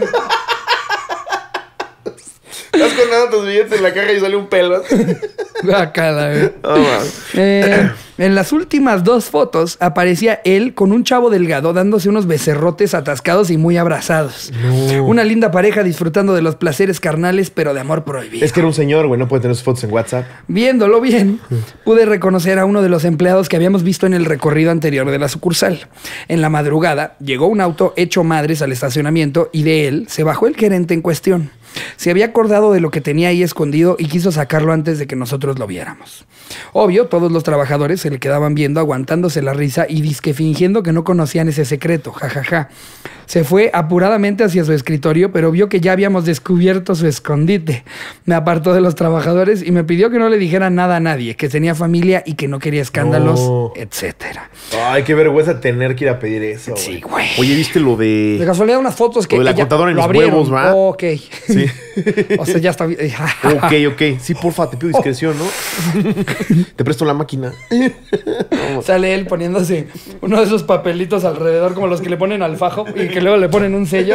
Estás contando tus billetes en la caja y sale un pelo. Guácala, güey. Oh, man. En las últimas 2 fotos aparecía él con un chavo delgado dándose unos becerrotes atascados y muy abrazados. No. Una linda pareja disfrutando de los placeres carnales, pero de amor prohibido. Es que era un señor, güey, no puede tener sus fotos en WhatsApp. Viéndolo bien, pude reconocer a uno de los empleados que habíamos visto en el recorrido anterior de la sucursal. En la madrugada, llegó un auto hecho madres al estacionamiento y de él se bajó el gerente en cuestión. Se había acordado de lo que tenía ahí escondido y quiso sacarlo antes de que nosotros lo viéramos. Obvio, todos los trabajadores se le quedaban viendo, aguantándose la risa y dizque fingiendo que no conocían ese secreto, jajaja. Se fue apuradamente hacia su escritorio, pero vio que ya habíamos descubierto su escondite. Me apartó de los trabajadores y me pidió que no le dijera nada a nadie, que tenía familia y que no quería escándalos, No. etcétera. Ay, qué vergüenza tener que ir a pedir eso, güey. Sí, güey. Oye, ¿viste lo De de... casualidad, unas fotos que Lo de la ella- contadora en lo los abrieron. huevos, ¿va? Ok. Sí. O sea, ya está. Ok. Sí, porfa, te pido discreción, ¿no? Te presto la máquina. Sale él poniéndose uno de esos papelitos alrededor, como los que le ponen al fajo y que luego le ponen un sello.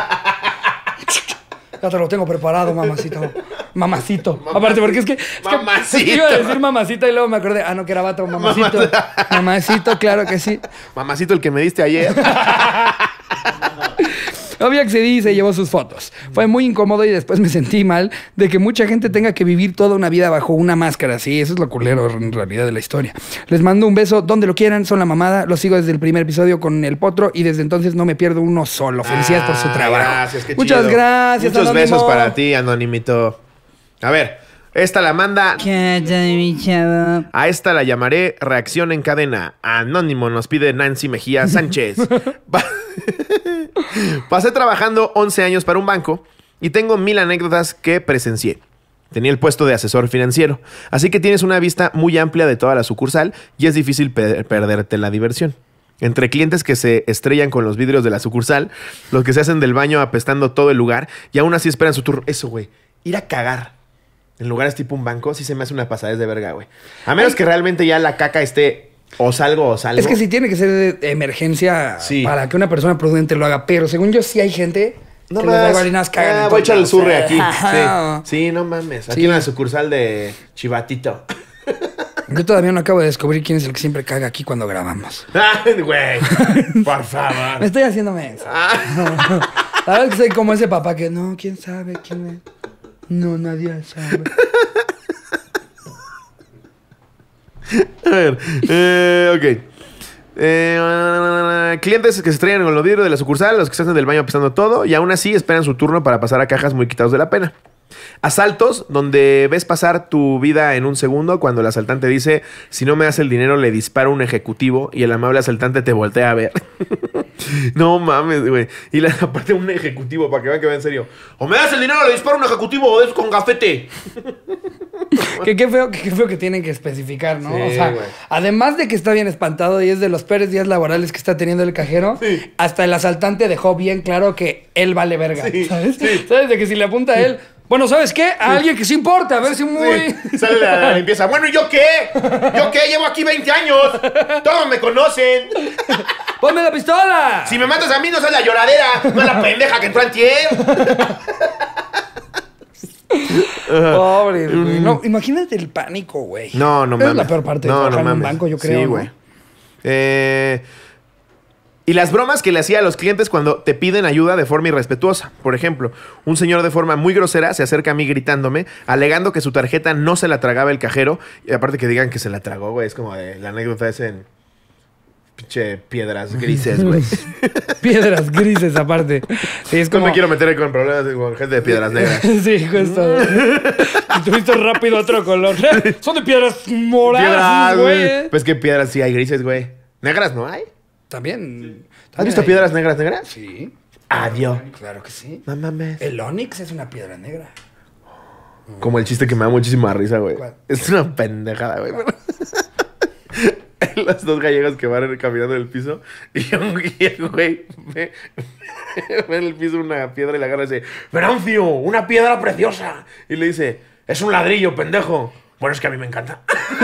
Ya te lo tengo preparado, mamacito. Mamacito. Aparte, porque es que Mamacito. iba a decir mamacita y luego me acordé, no, que era vato, mamacito. Mamacito, claro que sí. Mamacito, el que me diste ayer. Obvio accedí y se llevó sus fotos. Fue muy incómodo y después me sentí mal de que mucha gente tenga que vivir toda una vida bajo una máscara. Sí, eso es lo culero en realidad de la historia. Les mando un beso donde lo quieran, son la mamada. Los sigo desde el primer episodio con el potro y desde entonces no me pierdo uno solo. Felicidades por su trabajo. Gracias, qué Muchas chido. gracias, Muchos Anónimo. besos para ti, Anonimito. A ver, esta la manda... A esta la llamaré reacción en cadena. Anónimo nos pide Nancy Mejía Sánchez. Pasé trabajando 11 años para un banco y tengo 1000 anécdotas que presencié. Tenía el puesto de asesor financiero, así que tienes una vista muy amplia de toda la sucursal y es difícil perderte la diversión. Entre clientes que se estrellan con los vidrios de la sucursal, los que se hacen del baño apestando todo el lugar y aún así esperan su turno. Eso, güey, ir a cagar en lugares tipo un banco sí se me hace una pasadez de verga, güey. A menos que realmente ya la caca esté o salgo o salgo. Es que sí tiene que ser de emergencia Sí. para que una persona prudente lo haga, pero según yo sí hay gente No que les da más. igual y nada más cagan en Voy a echar el todos surre lados. aquí. Ajá. Sí. Sí, no mames. Aquí Sí. en la sucursal de Chivatito. Yo todavía no acabo de descubrir quién es el que siempre caga aquí cuando grabamos. Ay, güey. Por Me favor. estoy haciendo menso. La verdad es que soy como ese papá que no, quién sabe quién es. No, nadie sabe. A ver. Ok. Clientes que se estrellan con los vidrios de la sucursal, los que se hacen del baño apestando todo y aún así esperan su turno para pasar a cajas muy quitados de la pena. Asaltos donde ves pasar tu vida en un segundo cuando el asaltante dice si no me das el dinero le disparo a un ejecutivo y el amable asaltante te voltea a ver. No mames, güey. Y aparte un ejecutivo, para que vean que va en serio. O me das el dinero, le disparo a un ejecutivo o es con gafete. Qué feo que tienen que especificar, ¿no? Sí, o sea, güey. además de que está bien espantado y es de los peores días laborales que está teniendo el cajero, Sí. hasta el asaltante dejó bien claro que él vale verga, Sí, ¿sabes? sí. ¿Sabes? De que si le apunta a él, Bueno, ¿sabes qué? A alguien que sí importa, a ver si muy... Sí, sale la limpieza. Bueno, ¿y yo qué? ¿Yo qué? Llevo aquí 20 años. Todos me conocen. ¡Ponme la pistola! Si me matas a mí, no soy la lloradera. No es la pendeja que entró antier. Pobre, güey. No, imagínate el pánico, güey. No mames. Es la peor parte de trabajar en un banco, yo creo. Sí, güey. Y las bromas que le hacía a los clientes cuando te piden ayuda de forma irrespetuosa. Por ejemplo, un señor de forma muy grosera se acerca a mí gritándome, alegando que su tarjeta no se la tragaba el cajero. Y aparte que digan que se la tragó, güey. Es como de la anécdota es en... Pinche piedras grises, güey. Piedras grises, aparte. Sí, es como... No me quiero meter con problemas con gente de piedras negras. Sí, justo. Y tuviste rápido otro color. Son de piedras moradas, güey. Pues que piedras sí hay grises, güey. Negras no hay. También. ¿Has visto piedras negras? Sí. Adiós. Claro que sí. No mames. El onix es una piedra negra. Como el chiste que me da muchísima risa, güey. ¿Cuál? Es una pendejada, güey. Las dos gallegas que van caminando en el piso y un guía, güey, ve en el piso una piedra y la agarra y dice: ¡Venancio! ¡Una piedra preciosa! Y le dice: ¡Es un ladrillo, pendejo! Bueno, es que a mí me encanta.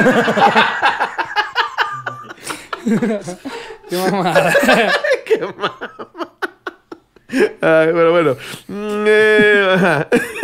Qué mamada. ¡Qué mamá! Ay, pero bueno. Ajá.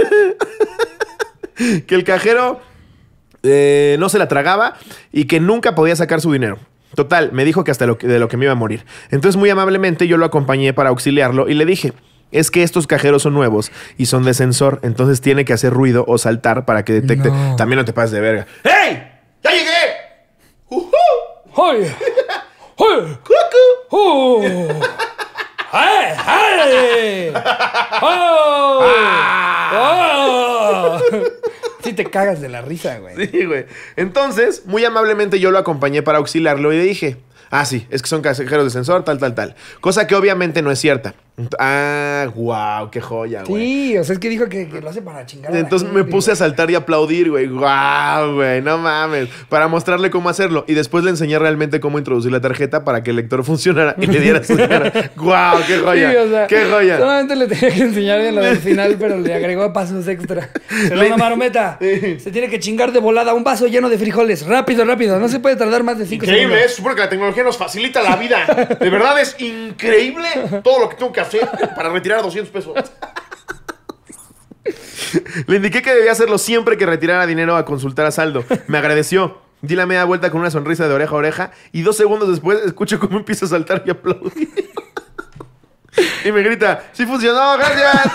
Que el cajero no se la tragaba y que nunca podía sacar su dinero. Total, me dijo que hasta de lo que me iba a morir. Entonces, muy amablemente, yo lo acompañé para auxiliarlo y le dije: es que estos cajeros son nuevos y son de sensor, entonces tiene que hacer ruido o saltar para que detecte. No. También no te pases de verga. ¡Hey! ¡Ya llegué! ¡Oye! ¡Oye! ¡Cucu! ¡Ay! ¡Ay! ¡Oh! ¡Oh! Sí te cagas de la risa, güey. Sí, güey. Entonces, muy amablemente yo lo acompañé para auxiliarlo y le dije: ah, sí, es que son cajeros de sensor, tal. Cosa que obviamente no es cierta. Ah, wow, qué joya, güey. Sí, o sea, es que dijo que lo hace para chingar a la Entonces me gente, puse a güey. saltar y aplaudir, güey. ¡Guau, güey! No mames. Para mostrarle cómo hacerlo. Y después le enseñé realmente cómo introducir la tarjeta para que el lector funcionara y le diera su dinero. ¡Guau! ¡Qué joya! Sí, o sea, ¡Qué joya! solamente le tenía que enseñar bien lo del final, pero le agregó pasos extra. Pero una marometa. Se tiene que chingar de volada un vaso lleno de frijoles. Rápido. No se puede tardar más de 5 segundos. Increíble, es porque la tecnología nos facilita la vida. De verdad es increíble todo lo que tengo que hacer para retirar 200 pesos. Le indiqué que debía hacerlo siempre que retirara dinero a consultar a saldo. Me agradeció. Di la media vuelta con una sonrisa de oreja a oreja y 2 segundos después escucho cómo empieza a saltar y aplaudir. Y me grita: ¡sí funcionó! ¡Gracias!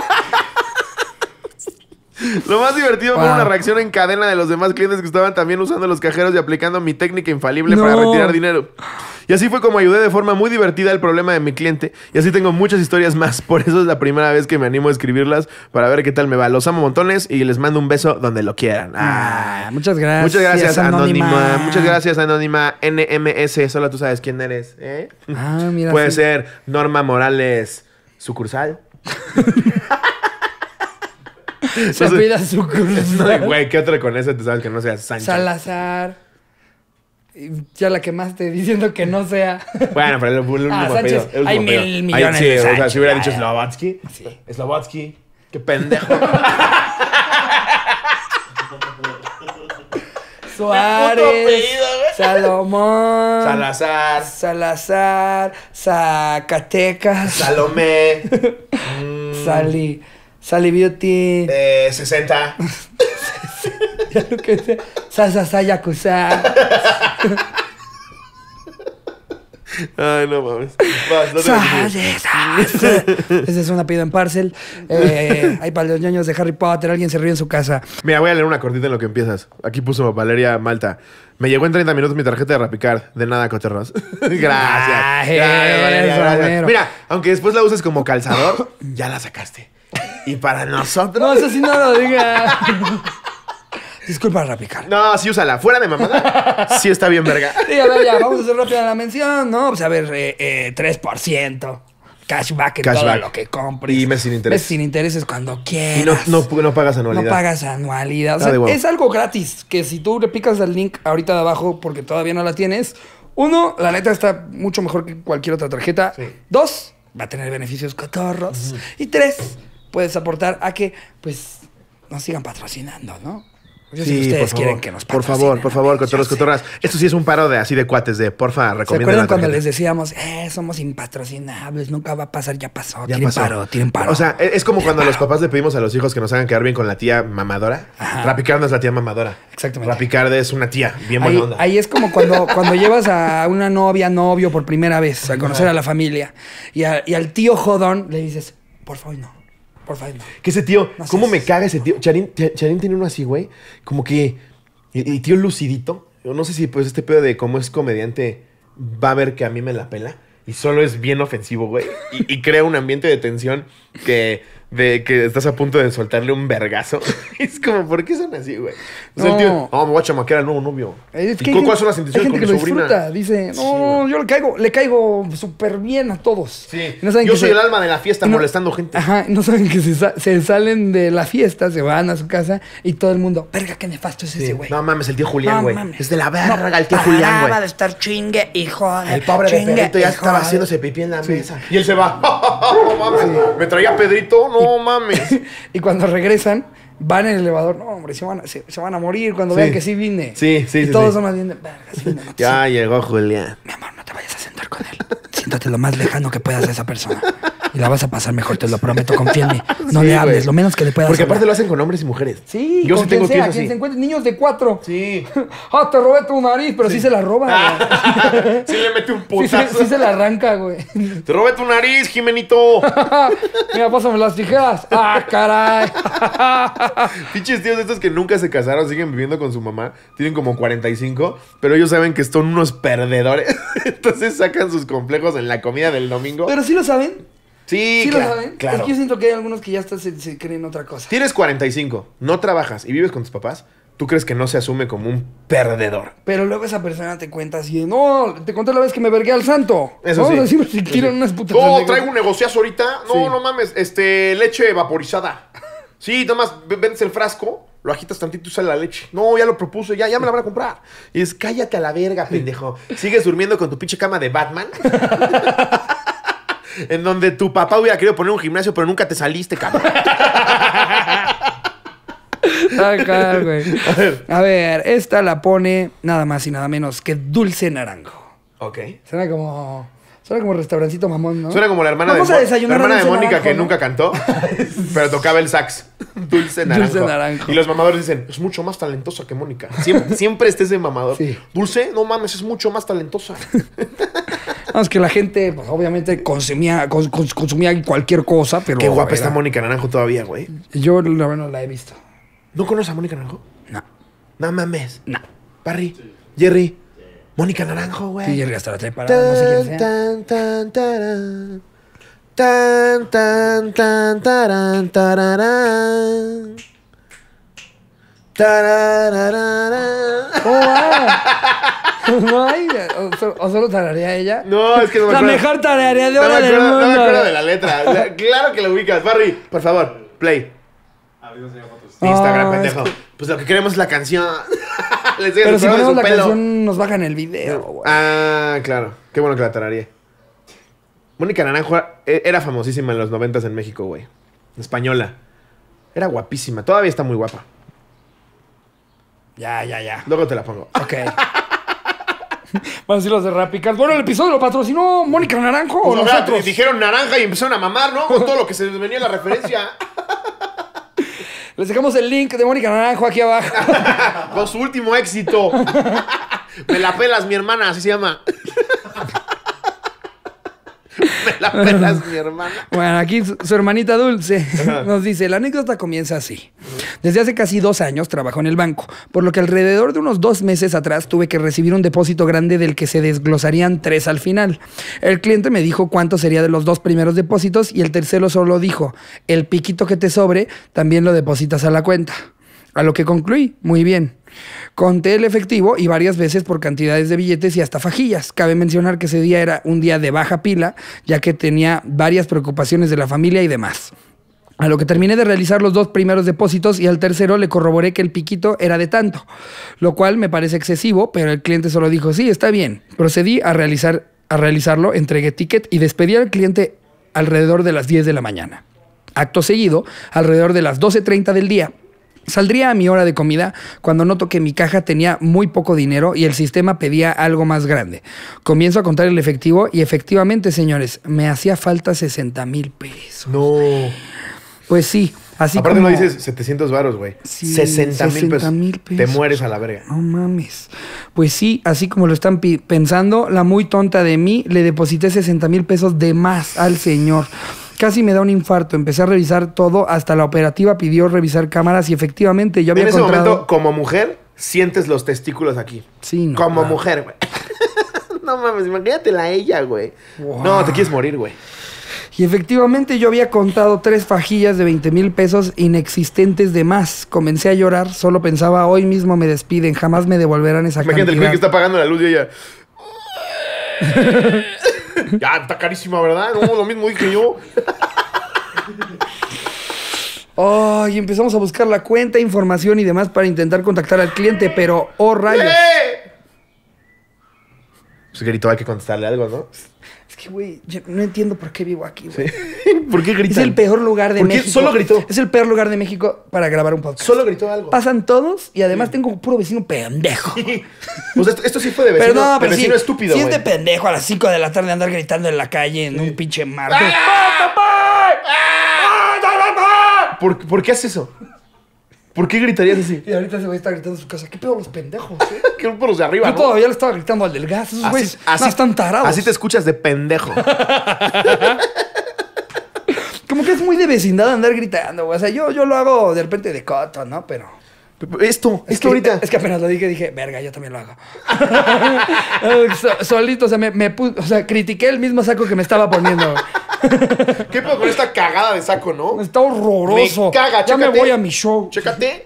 Lo más divertido fue una reacción en cadena de los demás clientes que estaban también usando los cajeros y aplicando mi técnica infalible para retirar dinero. Y así fue como ayudé de forma muy divertida el problema de mi cliente. Y así tengo muchas historias más. Por eso es la primera vez que me animo a escribirlas para ver qué tal me va. Los amo montones y les mando un beso donde lo quieran. Muchas gracias. Muchas gracias, Anónima. Muchas gracias, Anónima. NMS. Solo tú sabes quién eres. Mira. Puede sí. ser Norma Morales, sucursal. Se pida sucursal. No, güey, ¿qué otra con ese te sabes que no sea Sánchez? Salazar. Y ya la quemaste diciendo que no sea. Bueno, pero el último Sánchez. apellido. Hay 1,000 millones Sí, de o sea, Sánchez, si hubiera ya, dicho ya. Slovatsky. Sí. Slovatsky. Qué pendejo. Suárez. apellido, güey. Salomón. Salazar. Salazar. Zacatecas. Salomé. Sally Beauty. 60. Ya lo que sea. Sayakusa. Ay, no mames. Vas, no te Ese es un apellido en parcel. Hay para los ñoños de Harry Potter. Alguien se ríe en su casa. Mira, voy a leer una cortita en lo que empiezas. Aquí puso Valeria Malta. Me llegó en 30 minutos mi tarjeta de Rapicard. De nada, coterros. Gracias. Ay, Gracias, Valeria, gracias. Romero. Mira, aunque después la uses como calzador, ya la sacaste. Y para nosotros... No, eso sí no lo diga. Disculpa, Rapicard. No, sí úsala. Fuera de mamada. Sí está bien, verga. Sí, a ver, ya, vamos a hacer rápida la mención, ¿no? Pues a ver, 3%. Cashback en todo lo que compres. Y meses sin intereses. Meses sin intereses cuando quieras. Y no pagas anualidad. No pagas anualidad. O Está sea, de huevo. es algo gratis. Que si tú le picas al link ahorita de abajo porque todavía no la tienes. 1, la neta está mucho mejor que cualquier otra tarjeta. Sí. 2, va a tener beneficios cotorros. Y 3, puedes aportar a que, pues, nos sigan patrocinando, ¿no? Yo sé Sí, que ustedes por favor, quieren que nos por patrocinen. favor, cotorros, Yo sé. cotorras. Esto sí es un paro de así de cuates de porfa, ¿Se recomienden acuerdan la cuando tarjeta. les decíamos, somos impatrocinables, nunca va a pasar, ya pasó, Ya tienen pasó. paro, tienen paro? O sea, es como cuando los paro. papás le pedimos a los hijos que nos hagan quedar bien con la tía mamadora. Ajá. Rapicard no es la tía mamadora. Exactamente. Rapicard es una tía bien buena Ahí, onda. ahí es como cuando llevas a una novio por primera vez a conocer a la familia y al tío jodón le dices, por favor no, por favor no. Que ese tío, No ¿cómo seas- me caga ese tío? Charín tiene uno así, güey. Como que el tío lucidito. Yo no sé si pues este pedo de cómo es comediante va a ver que a mí me la pela. Y solo es bien ofensivo, güey. Y crea un ambiente de tensión que estás a punto de soltarle un vergazo. Es como, ¿por qué son así, güey? O sea, No. el tío, no, me voy a chamaquear al nuevo novio. Es ¿Y que hay cuáles son gente- las intenciones hay con gente mi que lo sobrina? disfruta, dice, Sí, no, güey. yo le caigo súper bien a todos. Sí. Y no saben Yo que soy se- el alma de la fiesta y no- molestando gente. Ajá, y no saben que se salen de la fiesta, se van a su casa y todo el mundo, verga, qué nefasto es Sí. ese güey. No mames, el tío Julián, No güey. mames. Es de la verga No el tío Julián, paraba güey. de estar chingue y joder. El pobre de chingue Pedrito ya y estaba joder. haciéndose pipí en la mesa. Y él se va. No mames. Me traía Pedrito. No mames. Y cuando regresan, van en el elevador. No, hombre, se van a morir cuando Sí. vean que sí vine. Sí, sí, y sí, todos sí. son más bien de, verga, sí vine, no te Ya llegó Julián. Mi amor, no te vayas a sentar con él. Siéntate lo más lejano que puedas de esa persona. Y la vas a pasar mejor, te lo prometo, confía en mí. No Sí, le hables, güey. lo menos que le puedas Porque hablar. aparte lo hacen con hombres y mujeres. Sí, Yo con sí tengo quien sea, tíos quien así. se encuentre. Niños de 4. Sí. Te robé tu nariz, pero sí, se la roba. güey. Sí le mete un Sí, putazo. sí se la arranca, güey. Te robé tu nariz, Jimenito. Mira, pásame las tijeras. ¡Ah, caray! Pinches tíos estos que nunca se casaron, siguen viviendo con su mamá. Tienen como 45, pero ellos saben que son unos perdedores. Entonces sacan sus complejos en la comida del domingo. Pero sí lo saben. Sí, Sí claro, lo saben. claro. Es que yo siento que hay algunos que ya hasta se creen otra cosa. Tienes 45, no trabajas y vives con tus papás, ¿tú crees que no se asume como un perdedor? Pero luego esa persona te cuenta así de, no, te conté la vez que me vergué al santo. Eso ¿no? sí. Así, si Eso quieren sí. unas putas. No, anécdotas. traigo un negociazo ahorita. No, Sí. no mames. Leche vaporizada. Sí, nomás vendes el frasco, lo agitas tantito y sale la leche. No, ya lo propuse, ya me la van a comprar. Y es, cállate a la verga, pendejo. Sigues durmiendo con tu pinche cama de Batman. En donde tu papá hubiera querido poner un gimnasio, pero nunca te saliste, cabrón. Acá, güey. A ver, esta la pone nada más y nada menos que Dulce Naranjo. Ok. Suena como restaurancito mamón, ¿no? Suena como la hermana Vamos de a desayunar la hermana de Dulce Mónica Naranjo, que ¿no? nunca cantó, pero tocaba el sax. Dulce Naranjo. Dulce Naranjo. Y los mamadores dicen, es mucho más talentosa que Mónica. Siempre está ese mamador. Sí. Dulce, no mames, es mucho más talentosa. Vamos, que la gente, pues obviamente consumía cualquier cosa, pero. Qué guapa era- está Mónica Naranjo todavía, güey. Yo la verdad no la he visto. ¿No conoces a Mónica Naranjo? No. No mames. No. Barry, Jerry, Mónica Naranjo, güey. Sí, Jerry hasta la trae parada, no sé quién sea. Tan, tan, tarán. Tan, tan, tan, tarán, tararán. Tararararán. ¿Cómo va? No hay. O solo tararea ella. No, es que no me La acuerdo. mejor tarareadora No me del acuerdo, mundo. no me acuerdo de la letra. Claro que lo ubicas. Barry, por favor, play. Instagram, Ah, pendejo. es que- Pues lo que queremos es la canción. Les digo, Pero si su ponemos la pelo. canción, nos bajan el video, güey. Ah, claro. Qué bueno que la tarareé. Mónica Naranjo era famosísima en los 90s en México, güey. Española. Era guapísima. Todavía está muy guapa. Ya. Luego te la pongo. Ok. Van a decir los de Rapicard. Bueno, el episodio lo patrocinó Mónica Naranjo o Pues, o sea, nosotros. dijeron naranja y empezaron a mamar, ¿no? Con todo lo que se les venía la referencia. Les dejamos el link de Mónica Naranjo aquí abajo. Con su último éxito. Me la pelas, mi hermana, así se llama. Me la pelas, mi hermana. Bueno, aquí su hermanita Dulce nos dice, la anécdota comienza así. Desde hace casi 2 años trabajo en el banco, por lo que alrededor de unos 2 meses atrás tuve que recibir un depósito grande del que se desglosarían 3 al final. El cliente me dijo cuánto sería de los 2 primeros depósitos y el tercero solo dijo, el piquito que te sobre también lo depositas a la cuenta. A lo que concluí, muy bien. Conté el efectivo y varias veces por cantidades de billetes y hasta fajillas. Cabe mencionar que ese día era un día de baja pila, ya que tenía varias preocupaciones de la familia y demás. A lo que terminé de realizar los 2 primeros depósitos y al tercero le corroboré que el piquito era de tanto, lo cual me parece excesivo, pero el cliente solo dijo, sí, está bien. Procedí a realizarlo, entregué ticket y despedí al cliente alrededor de las 10 de la mañana. Acto seguido, alrededor de las 12:30 del día, Saldría a mi hora de comida cuando noto que mi caja tenía muy poco dinero y el sistema pedía algo más grande. Comienzo a contar el efectivo y efectivamente, señores, me hacía falta 60,000 pesos. No. Pues sí, así Aparte como... no dices 700 varos, güey. Sí, 60,000 pesos. 60,000 Te pesos. mueres a la verga. No mames. Pues sí, así como lo están pensando, la muy tonta de mí le deposité 60,000 pesos de más al señor. Casi me da un infarto. Empecé a revisar todo. Hasta la operativa pidió revisar cámaras y efectivamente yo había En ese encontrado... momento, como mujer, sientes los testículos aquí. Sí, no, Como claro. mujer, güey. No mames, imagínatela a ella, güey. Wow. No, te quieres morir, güey. Y efectivamente yo había contado 3 fajillas de 20,000 pesos inexistentes de más. Comencé a llorar. Solo pensaba, hoy mismo me despiden. Jamás me devolverán esa Imagínate el güey cantidad. que está pagando la luz y ella... Ya, está carísima, ¿verdad? No, lo mismo dije yo. Ay, empezamos a buscar la cuenta, información y demás para intentar contactar al cliente, pero ¡oh, rayos! Pues gritó, hay que contestarle algo, ¿no? Es que, güey, yo no entiendo por qué vivo aquí, güey. ¿Por qué gritó? Es el peor lugar de ¿Por qué México. solo gritó? Es el peor lugar de México para grabar un podcast. Solo gritó algo. Pasan todos y además tengo un puro vecino pendejo. Pues esto sí fue de vecino, Pero no, de pero vecino sí, estúpido, sí güey. es de pendejo a las 5 de la tarde andar gritando en la calle en un pinche marco. ¿Por qué haces eso? ¿Por qué gritarías así? Y ahorita se va a estar gritando en su casa. ¿Qué pedo los pendejos, eh? Que por los de arriba, Yo ¿no? todavía le estaba gritando al del gas. Esos güeyes no están tarados. Así te escuchas de pendejo. Como que es muy de vecindad andar gritando, güey. O sea, yo lo hago de repente de coto, ¿no? Pero... Esto Es que, ahorita. Es que apenas lo dije, verga, yo también lo hago. Solito, o sea, o sea, critiqué el mismo saco que me estaba poniendo, güey. ¿Qué pedo con esta cagada de saco, no? Está horroroso. Me caga, Ya me chécate. voy a mi show. Chécate.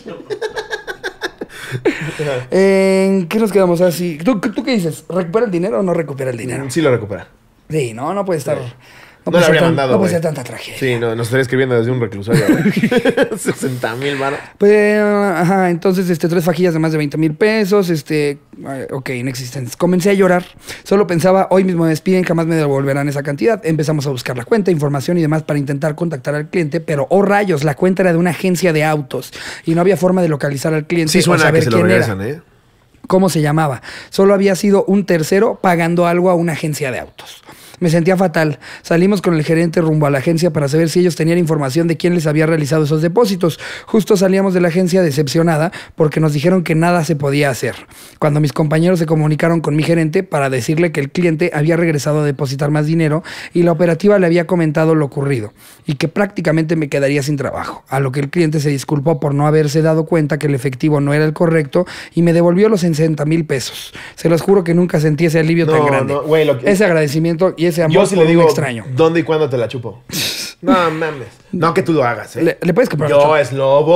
¿En qué nos quedamos así? ¿Tú qué dices? ¿Recupera el dinero o no recupera el dinero? Sí lo recupera. Sí, no puede estar... No puede le ser habría mandado, no puede güey. ser tanta tragedia. Sí, no, nos estaría escribiendo desde un reclusorio. 60,000 varos. Pues, ajá, entonces, 3 fajillas de más de 20,000 pesos, ok, inexistentes. Comencé a llorar. Solo pensaba, hoy mismo me despiden, jamás me devolverán esa cantidad. Empezamos a buscar la cuenta, información y demás para intentar contactar al cliente, pero, oh rayos, la cuenta era de una agencia de autos y no había forma de localizar al cliente Sí o suena a saber que se lo quién regresan, era, ¿eh? cómo se llamaba. Solo había sido un tercero pagando algo a una agencia de autos. Me sentía fatal. Salimos con el gerente rumbo a la agencia para saber si ellos tenían información de quién les había realizado esos depósitos. Justo salíamos de la agencia decepcionada porque nos dijeron que nada se podía hacer. Cuando mis compañeros se comunicaron con mi gerente para decirle que el cliente había regresado a depositar más dinero y la operativa le había comentado lo ocurrido y que prácticamente me quedaría sin trabajo. A lo que el cliente se disculpó por no haberse dado cuenta que el efectivo no era el correcto y me devolvió los 60,000 pesos. Se los juro que nunca sentí ese alivio tan grande. No, güey, Ese agradecimiento y ese amor yo sí por le un digo, extraño. ¿dónde y cuándo te la chupo? No mames. No que tú lo hagas, ¿eh? Le puedes comprar Yo mucho. es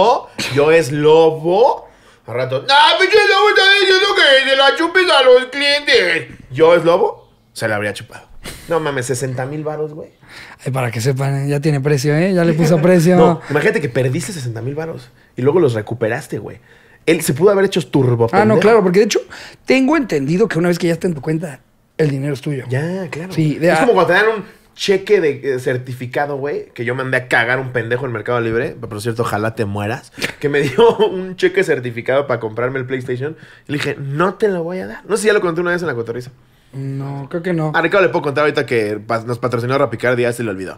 lobo. Al rato, no, pinche lobo está diciendo que se la chupes a los clientes. Yo es lobo, se la habría chupado. No mames, 60,000 varos, güey. Ay, para que sepan, ya tiene precio, ¿eh? Ya le puso precio. No, imagínate que perdiste 60,000 varos y luego los recuperaste, güey. Él se pudo haber hecho turbo Ah, pendejo. no, claro, porque de hecho, tengo entendido que una vez que ya está en tu cuenta, el dinero es tuyo. Ya, claro. Sí, es como cuando te dan un cheque de certificado, güey, que yo mandé a cagar un pendejo en Mercado Libre, por cierto, ojalá te mueras, que me dio un cheque certificado para comprarme el PlayStation y le dije, no te lo voy a dar. No sé si ya lo conté una vez en la cotorriza. No, creo que no. A Ricardo le puedo contar ahorita que nos patrocinó Rapicard y ya se le olvidó.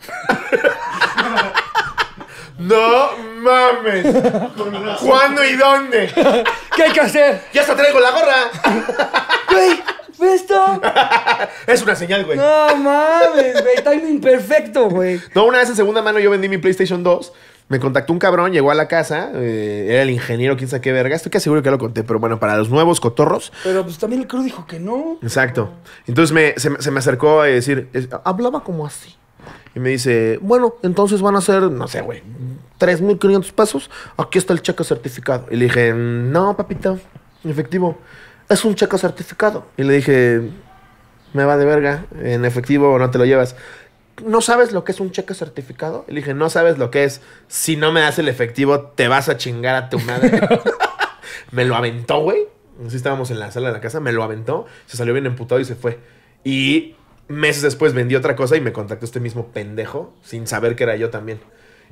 No mames. ¿Cuándo y dónde? ¿Qué hay que hacer? ¡Ya hasta traigo la gorra! Güey, ¿ves esto? Es una señal, güey. No mames, güey, timing perfecto, güey. No, una vez en segunda mano yo vendí mi PlayStation 2. Me contactó un cabrón, llegó a la casa. Era el ingeniero, quién sabe qué verga. Estoy casi seguro que ya lo conté, pero bueno, para los nuevos cotorros. Pero pues también el crew dijo que no. Exacto. Entonces se me acercó a decir, hablaba como así. Y me dice, bueno, entonces van a ser, no sé, güey, 3,500 pesos. Aquí está el cheque certificado. Y le dije, no, papito, en efectivo, es un cheque certificado. Y le dije, me va de verga, en efectivo no te lo llevas. ¿No sabes lo que es un cheque certificado? Y le dije, no sabes lo que es. Si no me das el efectivo, te vas a chingar a tu madre. Me lo aventó, güey. Así estábamos en la sala de la casa, me lo aventó. Se salió bien emputado y se fue. Y meses después vendí otra cosa y me contactó este mismo pendejo sin saber que era yo también.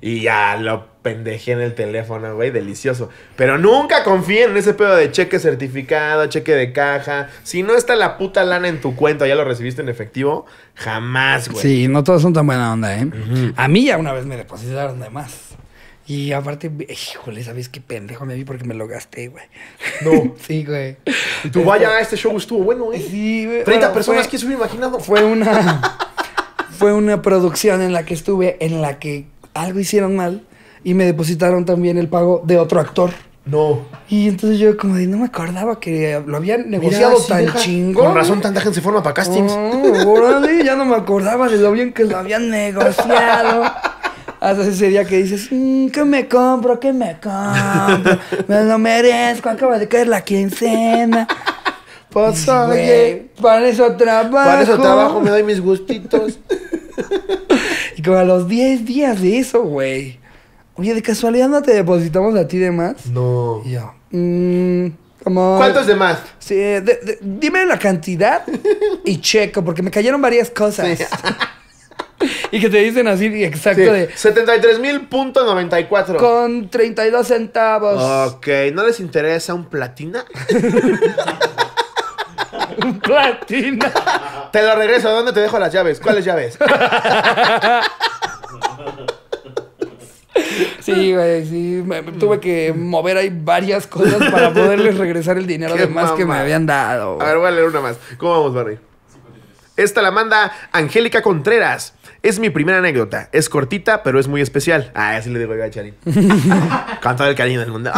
Y ya lo pendejé en el teléfono, güey, delicioso. Pero nunca confíen en ese pedo de cheque certificado, cheque de caja. Si no está la puta lana en tu cuenta, ya lo recibiste en efectivo, jamás, güey. Sí, no todos son tan buena onda, ¿eh? A mí ya una vez me depositaron de más. Y aparte, híjole, ¿sabes qué pendejo me vi porque me lo gasté, güey? No. Sí, güey. Y tú, vaya, este show estuvo bueno, ¿eh? Sí, güey. 30 Bueno, personas, ¿quién se hubiera imaginado? Fue una producción en la que estuve, en la que algo hicieron mal y me depositaron también el pago de otro actor. No. Y entonces yo como de, no me acordaba que lo habían negociado sí, tan deja. chingón. Con razón tanta gente se forma para castings. Órale, ya no me acordaba de lo bien que lo habían negociado. Hasta ese día que dices, ¿qué me compro? ¿Qué me compro? Me lo merezco, acaba de caer la quincena. Pues, Güey, para eso trabajo. Para eso trabajo, me doy mis gustitos. Y como a los 10 días de eso, güey. Oye, de casualidad no te depositamos a ti de más. No. Y yo, como... ¿Cuántos de más? Sí, dime la cantidad y checo, porque me cayeron varias cosas. Sí. Y que te dicen así, exacto, Sí, de... 73,000.94. Con 32 centavos. Ok, ¿no les interesa un platina? Un platina. Te lo regreso, ¿dónde te dejo las llaves? ¿Cuáles llaves? Sí, güey, sí. Tuve que mover ahí varias cosas para poderles regresar el dinero Qué de más que me mamá. habían dado. A ver, voy a leer una más. ¿Cómo vamos, Barry? Esta la manda Angélica Contreras. Es mi primera anécdota. Es cortita, pero es muy especial. Ah, así le digo yo a Charín. Con todo el cariño del mundo.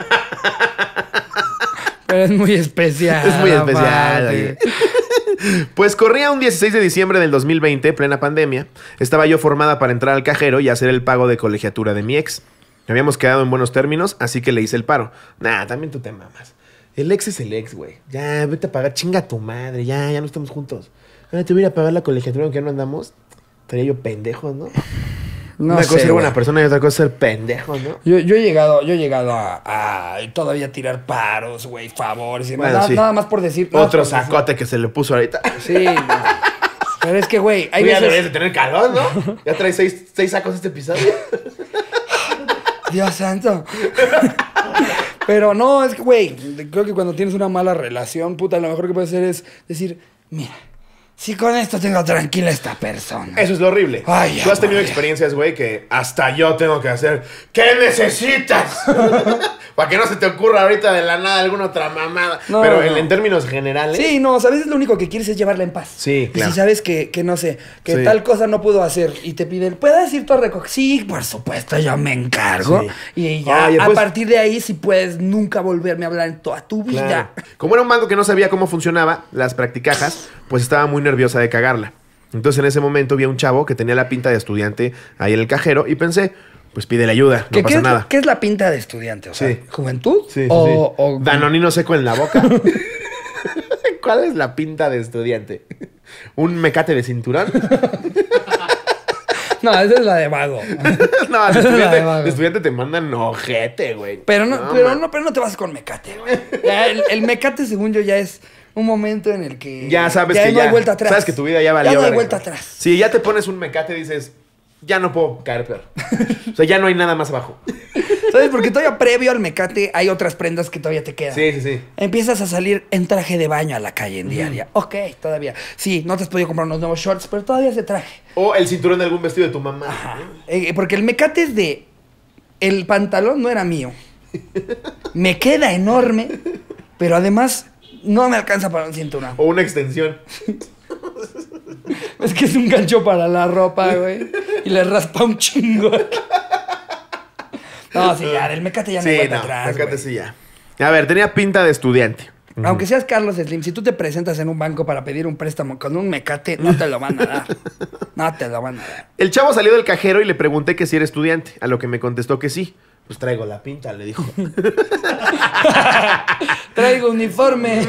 Pero es muy especial. Es muy especial, aparte. oye. Pues corría un 16 de diciembre del 2020, plena pandemia. Estaba yo formada para entrar al cajero y hacer el pago de colegiatura de mi ex. Habíamos quedado en buenos términos, así que le hice el paro. Nah, también tú te mamas. El ex es el ex, güey. Ya, vete a pagar, chinga a tu madre. Ya no estamos juntos. Ahora te voy a ir a pagar la colegiatura aunque no andamos. Estaría yo pendejo, ¿no? No Una sé, cosa es ser güey. buena persona y otra cosa es ser pendejo, ¿no? Yo he llegado a todavía tirar paros, güey, favores. Y demás. Bueno, sí. Nada más por decir. nada Otro más por decir. sacote que se le puso ahorita. Sí, no. Pero es que, güey, hay Tú ya veces... deberías de tener calor, ¿no? Ya traes seis sacos este episodio. Dios santo. Pero no, es que, güey, creo que cuando tienes una mala relación, puta, lo mejor que puedes hacer es decir, mira, si con esto tengo tranquila a esta persona. Eso es lo horrible. Ay, Tú has tenido güey. experiencias, güey, que hasta yo tengo que hacer. ¿Qué necesitas? Para que no se te ocurra ahorita de la nada alguna otra mamada. No, Pero no. en términos generales. Sí, no, a veces lo único que quieres es llevarla en paz. Sí, claro. Y si sabes que no sé, que Sí. tal cosa no pudo hacer y te piden, ¿puedes ir tú a recoger? Sí, por supuesto, yo me encargo. Sí. Y ya, Oye, a pues- partir de ahí, si puedes nunca volverme a hablar en toda tu vida. Claro. Como era un banco que no sabía cómo funcionaba, las practicajas, pues estaba muy nerviosa de cagarla. Entonces en ese momento vi a un chavo que tenía la pinta de estudiante ahí en el cajero y pensé, pues pídele ayuda, no pasa nada. ¿Qué es la pinta de estudiante? O sea, Sí. ¿juventud? Sí, sí, o, sí. o- Danonino seco en la boca. ¿Cuál es la pinta de estudiante? ¿Un mecate de cinturón? No, esa es la de vago. No, de La estudiante, de vago. de estudiante te mandan ojete, güey. Pero no, man. pero no te vas con mecate, güey. Ya, el mecate, según yo, ya es un momento en el que... Ya sabes que no ya. hay vuelta atrás. Sabes que tu vida ya valió. Ya no hay verga. vuelta atrás. Si ya te pones un mecate, dices, ya no puedo caer peor. O sea, ya no hay nada más abajo. ¿Sabes? Porque todavía previo al mecate hay otras prendas que todavía te quedan. Sí, sí, sí. Empiezas a salir en traje de baño a la calle en diaria. Ok, todavía. Sí, no te has podido comprar unos nuevos shorts, pero todavía ese traje. O el cinturón de algún vestido de tu mamá. Ajá. Porque el mecate es de... El pantalón no era mío. Me queda enorme, pero además no me alcanza para un cinturón. O una extensión. Es que es un gancho para la ropa, güey. Y le raspa un chingo. No, sí, ya, del mecate ya no hay Sí, vuelta no, atrás, mecate güey. sí ya. A ver, tenía pinta de estudiante. Aunque seas Carlos Slim, si tú te presentas en un banco para pedir un préstamo con un mecate, no te lo van a dar. No te lo van a dar. El chavo salió del cajero y le pregunté que si era estudiante, a lo que me contestó que sí. Pues traigo la pinta, le dijo. Traigo uniforme.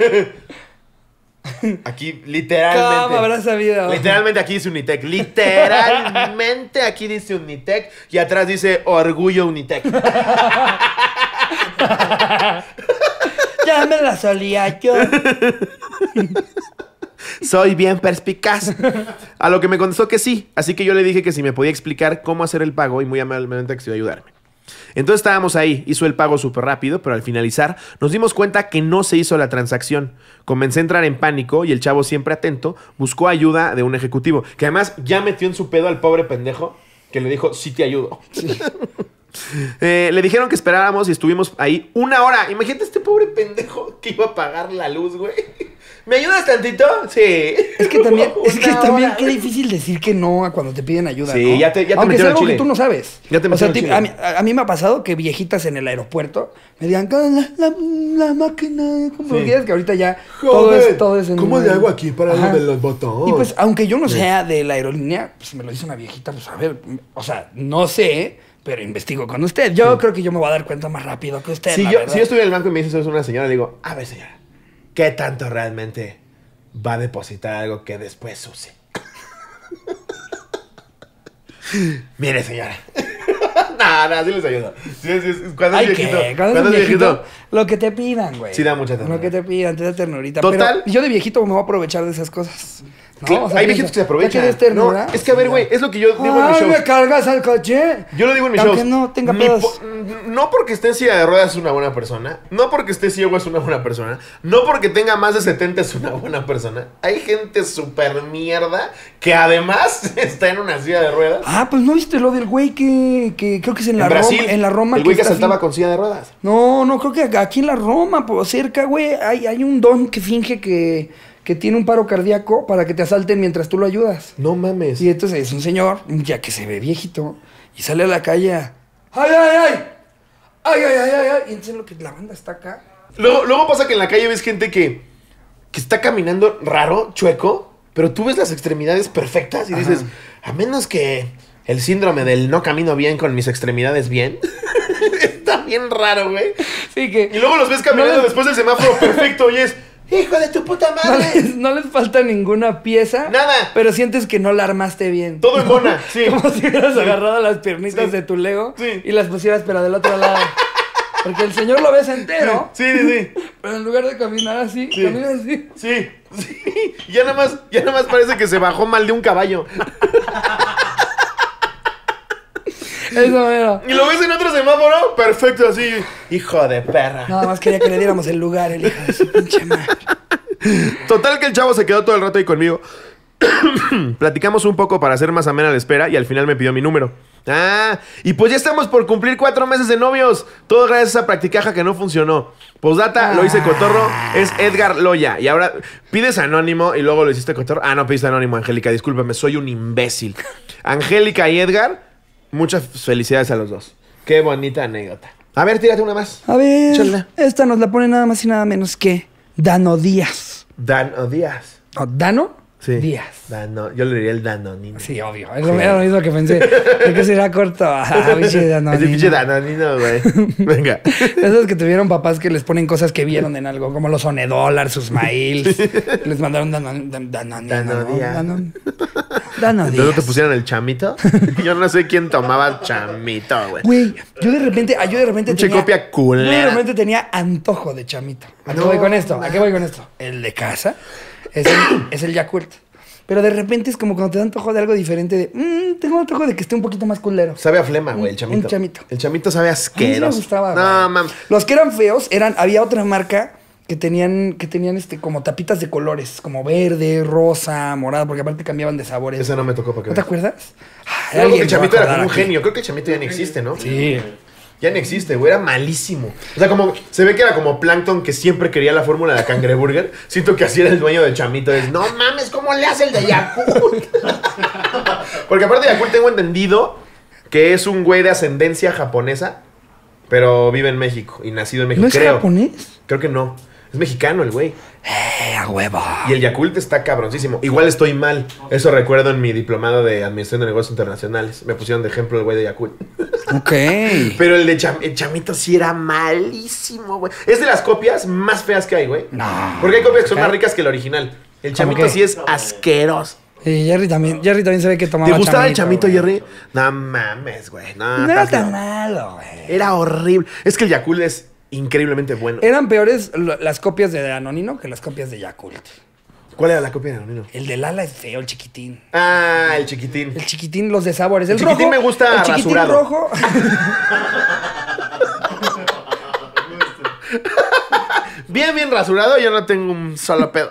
Aquí, ¿Cómo literalmente. habrás sabido? Literalmente aquí dice Unitec. Literalmente aquí dice Unitec. Y atrás dice Orgullo Unitec. Ya me la solía yo. Soy bien perspicaz. A lo que me contestó que sí. Así que yo le dije que si me podía explicar cómo hacer el pago y muy amablemente que se iba a ayudarme. Entonces estábamos ahí, hizo el pago súper rápido, pero al finalizar nos dimos cuenta que no se hizo la transacción. Comencé a entrar en pánico y el chavo, siempre atento, buscó ayuda de un ejecutivo, que además ya metió en su pedo al pobre pendejo, que le dijo, sí te ayudo. Sí. Le dijeron que esperáramos y estuvimos ahí 1 hora. Imagínate este pobre pendejo que iba a pagar la luz, güey. ¿Me ayudas tantito? Sí. Es que también qué difícil decir que no a cuando te piden ayuda, sí, ¿no? ya te Aunque sea metieron algo chile. que tú no sabes. Ya te o sea, metieron chile. a mí me ha pasado que viejitas en el aeropuerto me digan, la máquina, ¿cómo Sí. quieres? Que ahorita ya Joder, todo es en... ¿cómo le hago aquí para Ajá. lo de los botones? Y pues, aunque yo no sea de la aerolínea, pues me lo dice una viejita, pues a ver, o sea, no sé, pero investigo con usted. Yo creo que yo me voy a dar cuenta más rápido que usted, Si la yo verdad. estuviera en el banco y me dice eso es una señora, le digo, a ver, señora, ¿qué tanto realmente va a depositar algo que después use? Mire, señora. No, sí les ayudo. Sí, cuando es viejito. Cuando es viejito, lo que te pidan, güey. Sí da mucha ternura. Lo que te pidan, te da ternurita. Total. Pero yo de viejito me voy a aprovechar de esas cosas. ¿No? Claro, O sea, hay pienso, viejitos que se ¿ya aprovechan. quieres ternura? No, es que a ver, güey, es lo que yo digo en mis ¡Ay, me shows. cargas al coche! Yo lo digo en mis Aunque shows. no tenga Ni pedos. no porque esté en silla de ruedas es una buena persona. No porque esté ciego es una buena persona. No porque tenga más de 70 es una buena persona. Hay gente súper mierda que además está en una silla de ruedas. Ah, pues ¿no viste lo del güey que creo que es en la Brasil, Roma? En la Roma. el güey que está saltaba así? con silla de ruedas. No, creo que aquí en la Roma, por cerca, güey, hay un don que finge que tiene un paro cardíaco para que te asalten mientras tú lo ayudas. No mames. Y entonces es un señor, ya que se ve viejito, y sale a la calle a, ¡ay, ay, ay! ¡Ay, ay, ay, ay! Y entonces lo que la banda está acá. Luego pasa que en la calle ves gente que está caminando raro, chueco, pero tú ves las extremidades perfectas y dices, a menos que el síndrome del no camino bien con mis extremidades bien. Está bien raro, güey. Sí, que... Y luego los ves caminando No les- después del semáforo perfecto y es, hijo de tu puta No madre. no les falta ninguna pieza. Nada. Pero sientes que no la armaste bien. Todo en bona, sí. Como si hubieras agarrado las piernitas Sí. de tu Lego Sí. y las pusieras, pero del otro lado. Porque el señor lo ves entero. Sí, sí, sí. Pero en lugar de caminar así, Sí. camina así. Sí, sí. Ya nada más parece que se bajó mal de un caballo. Eso era. Y lo ves en otro semáforo, perfecto, así. Hijo de perra. Nada más quería que le diéramos el lugar, el hijo de su pinche madre. Total que el chavo se quedó todo el rato ahí conmigo. Platicamos un poco para hacer más amena la espera y al final me pidió mi número. Ah, y pues ya estamos por cumplir 4 meses de novios. Todo gracias a esa practicaja que no funcionó. Postdata, lo hice cotorro, es Edgar Loya. Y ahora pides anónimo y luego lo hiciste cotorro. Ah, no pediste anónimo, Angélica, discúlpame, soy un imbécil. Angélica y Edgar, muchas felicidades a los dos. Qué bonita anécdota. A ver, tírate una más. A ver, Échale. esta nos la pone nada más y nada menos que Dano Díaz. Dan o Díaz. ¿O Dano? Sí. Díaz. Yo le diría el Danonino. Sí, obvio. Era lo mismo que pensé. ¿De qué será corto? Ah, pinche Danonino. Ese pinche Danonino, güey. Venga. Esos que tuvieron papás que les ponen cosas que vieron en algo, como los Onedólar, sus mails. Les mandaron Danonino. Danodías. Dano ¿Luego te Díaz. pusieron el chamito? Yo no sé quién tomaba chamito, güey. Güey, yo de repente Pinche copia culera. Yo de repente tenía antojo de chamito. ¿A qué No, voy con esto? ¿A man. qué voy con esto? El de casa es el Yakult. Pero de repente es como cuando te da antojo de algo diferente de... tengo antojo de que esté un poquito más culero. Sabe a flema, güey, el chamito. Un chamito. El chamito sabe A mí sí me asqueroso. gustaba, No, güey. mam. Los que eran feos había otra marca que tenían como tapitas de colores, como verde, rosa, morado, porque aparte cambiaban de sabores. Ese no me tocó para que ¿No te veas. acuerdas? Luego que Alguien el se va a chamito era acordar como un aquí. genio. Creo que el chamito ya no existe, ¿no? Sí. Ya no existe, güey. Era malísimo. O sea, como se ve que era como Plankton que siempre quería la fórmula de la cangreburger. Siento que así era el dueño del chamito. Es, no mames, ¿cómo le hace el de Yakult? Porque aparte de Yakult tengo entendido que es un güey de ascendencia japonesa, pero vive en México y nacido en México. ¿No es creo. japonés? Creo que no. Es mexicano el güey. A huevo. Y el Yakult está cabroncísimo. Igual estoy mal. Eso recuerdo en mi diplomado de Administración de Negocios Internacionales. Me pusieron de ejemplo el güey de Yakult. Ok. Pero el chamito sí era malísimo, güey. Es de las copias más feas que hay, güey. No. Porque hay copias que son ¿Qué? más ricas que el original. El ¿Cómo chamito qué? sí es asqueroso. Y Jerry también se ve que tomaba ¿Te gustaba el chamito, güey. Jerry? No mames, güey. No, No era estás tan loco. malo, güey. Era horrible. Es que el Yakult es increíblemente bueno. Eran peores las copias de Danonino que las copias de Yakult. ¿Cuál era la copia de Danonino? El de Lala es feo, el chiquitín. Ah, el chiquitín. El chiquitín, los de sabores. El chiquitín rojo, me gusta el chiquitín rasurado. rojo. Bien rasurado, yo no tengo un solo pedo.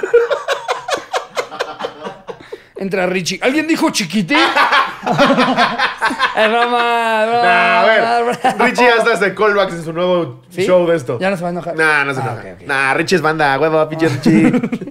Entra Richie. ¿Alguien dijo chiquitín? Es broma, Nah, a ver, Richie hasta hace callbacks en su nuevo ¿Sí? show de esto. Ya no se va a enojar. Nah, no se enoja. Ok. Nah, Richie es banda, huevo, pinche Richie.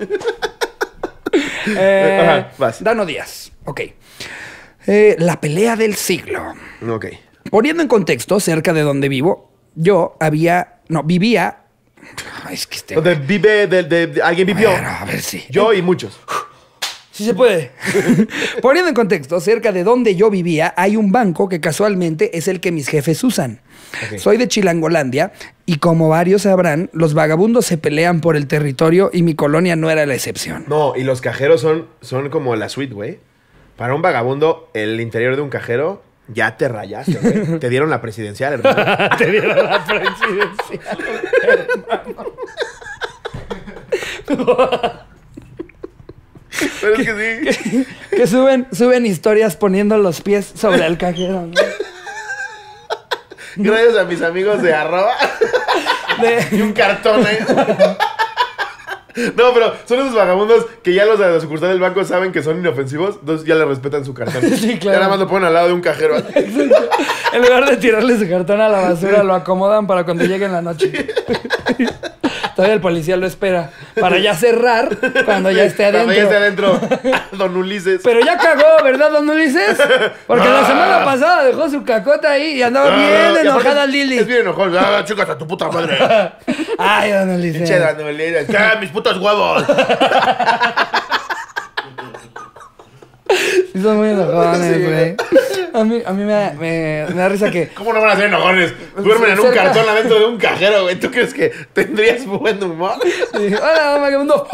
Ajá, vas. Dano Díaz. Ok. La pelea del siglo. Ok. Poniendo en contexto, cerca de donde vivo, vivía. Ay, es que Donde vive, alguien vivió. A ver si. Yo y muchos. Sí se puede. Poniendo en contexto, cerca de donde yo vivía hay un banco que casualmente es el que mis jefes usan. Ok. Soy de Chilangolandia y como varios sabrán, los vagabundos se pelean por el territorio y mi colonia no era la excepción. No, y los cajeros son como la suite, güey. Para un vagabundo, el interior de un cajero, ya te rayaste, güey. Te dieron la presidencial, hermano. Te dieron la presidencial, Pero es que sí. que suben historias poniendo los pies sobre el cajero, ¿no? Gracias a mis amigos de arroba. Y un cartón, ¿eh? No, pero son esos vagabundos que ya los de la sucursal del banco saben que son inofensivos, entonces ya le respetan su cartón. Sí, claro. Ya nada más lo ponen al lado de un cajero. En lugar de tirarle su cartón a la basura, lo acomodan para cuando llegue en la noche. Todavía el policía lo espera para ya cerrar cuando ya esté adentro. Cuando ya esté adentro, don Ulises. Pero ya cagó, ¿verdad, don Ulises? Porque la semana pasada dejó su cacota ahí y andaba bien enojada Lili. Es bien enojado. Ah, chicas, a tu puta madre. Ay, don Ulises. Pinche don Ulises. ¿Qué? Mis putos huevos. Sí, son muy enojones, güey. A mí me da risa que... ¿Cómo no van a ser enojones? Duermen en un Cerca. cartón adentro de un cajero, güey. ¿Tú crees que tendrías buen humor? Sí, hola, vagabundo.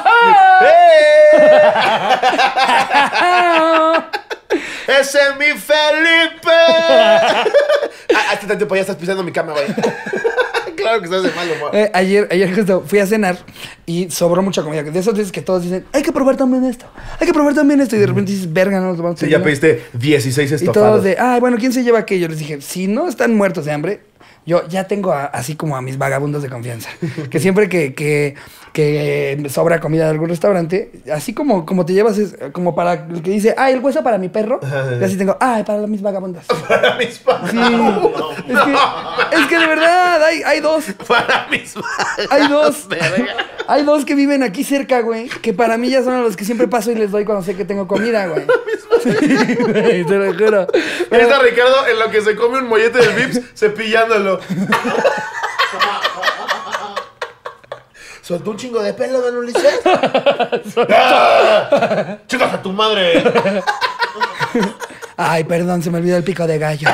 ¡Ese es mi Felipe! Hasta tanto ya estás pisando mi cama, güey. Claro que estás de mal humor. Ayer justo fui a cenar y sobró mucha comida. De esas veces que todos dicen, hay que probar también esto, hay que probar también esto. Y de repente dices, verga, no nos vamos a Sí, ya llevar". pediste 16 Y estofados. todos de, ay, bueno, ¿quién se lleva aquello? Les dije, si no están muertos de hambre, yo ya tengo así como a mis vagabundos de confianza. Que siempre que sobra comida de algún restaurante, así como te llevas, es como para el que dice, ay, el hueso para mi perro. Y así tengo, ay, para mis vagabundas. Para mis Sí. vagabundos. Es que de verdad, hay dos. Para mis vagabundos. Hay dos. Verga. Hay dos que viven aquí cerca, güey. Que para mí ya son a los que siempre paso y les doy cuando sé que tengo comida, güey. Sí, güey, te lo juro. Ahí está Ricardo en lo que se come un mollete del Vips cepillándolo. ¿Soltó un chingo de pelo, don Ulises? ¡Ah! ¡Chicas a tu madre! Ay, perdón, se me olvidó el pico de gallo.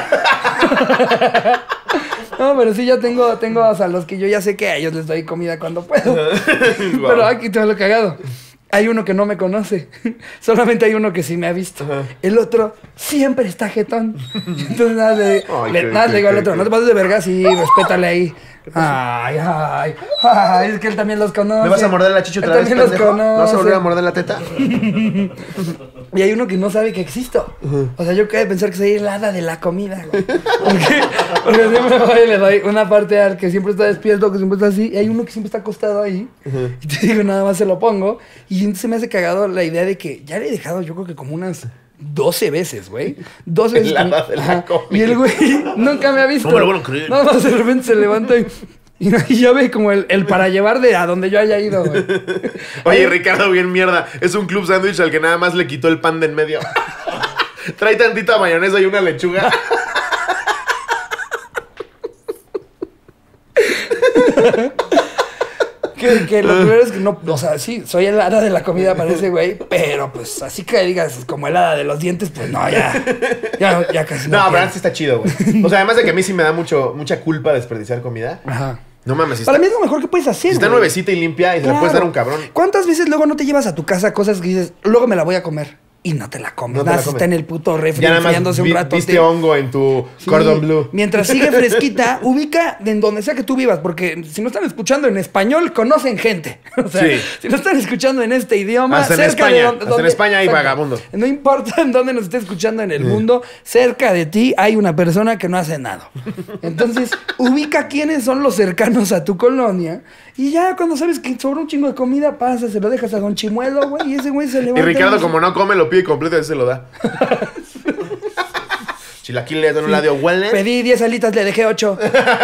No, pero sí, ya tengo a los que yo ya sé que a ellos les doy comida cuando puedo. Pero aquí te lo cagado. Hay uno que no me conoce. Solamente hay uno que sí me ha visto. El otro siempre está jetón. Entonces nada, le digo al otro, no te pases de verga, sí, respétale ahí. Ay, es que él también los conoce. ¿Me vas a morder la chicha otra Él vez, también los pendejo? ¿Me vas a volver a conoce. morder la teta? Y hay uno que no sabe que existo. O sea, yo acabo de pensar que soy el hada de la comida, güey. Porque siempre voy y le doy una parte al que siempre está despierto, que siempre está así. Y hay uno que siempre está acostado ahí. Y te digo, nada más se lo pongo. Y entonces me hace cagado la idea de que ya le he dejado, yo creo que como unas 12 veces, güey. 12 veces. El hada de la Ajá. comida. Y el güey nunca me ha visto. No me lo van a creer. Nada más de repente se levanta y ya ve como el para llevar de a donde yo haya ido, güey. Oye, Ricardo, bien mierda. Es un club sándwich al que nada más le quitó el pan de en medio. Trae tantita mayonesa y una lechuga. Que lo primero es que no, o sea, sí, soy el hada de la comida para ese güey, pero pues así que digas como el hada de los dientes, pues no, ya casi No, no. pero antes está chido, güey. O sea, además de que a mí sí me da mucha culpa desperdiciar comida. Ajá. No mames, si Para está, mí es lo mejor que puedes hacer, si está güey. nuevecita y limpia y se la puedes dar a un cabrón. ¿Cuántas veces luego no te llevas a tu casa cosas que dices, luego me la voy a comer? y no te la comes. No te la Nada, comes. está en el puto refri Ya nada más enfriándose un rato. viste hongo en tu Sí, cordon bleu. mientras sigue fresquita, ubica en donde sea que tú vivas, porque si no están escuchando en español, conocen gente. O sea, Sí. si no están escuchando en este idioma, Hasta en cerca España, de hasta en España hay exacto. vagabundo. No importa en dónde nos esté escuchando en el mundo, cerca de ti hay una persona que no hace nada. Entonces, ubica quiénes son los cercanos a tu colonia y ya cuando sabes que sobra un chingo de comida, pasa, se lo dejas a Don Chimuelo, güey, y ese güey se Y levanta. Ricardo, dice, como no come, lo pide completo y se lo da. Chilaquiles de un lado huele. pedí 10 alitas, le dejé 8.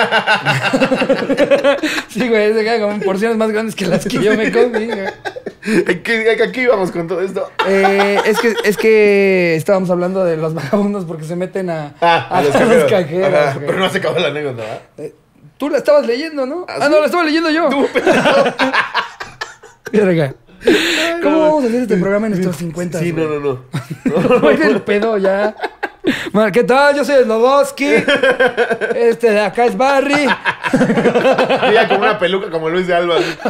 Sí, güey, se queda con porciones más grandes que las que yo me comí, güey. Aquí íbamos con todo esto. Es que estábamos hablando de los vagabundos porque se meten a los los cajeros. cajeros, Ajá, güey. pero no se acabó la anécdota, ¿verdad? Tú la estabas leyendo, ¿no? ¿Ah, sí? No, la estaba leyendo yo. Tú, pendejo. Verga. ¿Cómo vamos a hacer este programa en nuestros 50? Sí, güey? no. Voy del pedo ya. Bueno, ¿qué tal? Yo soy Sloboski. Este de acá es Barry. Ella con una peluca como Luis de Alba. Así.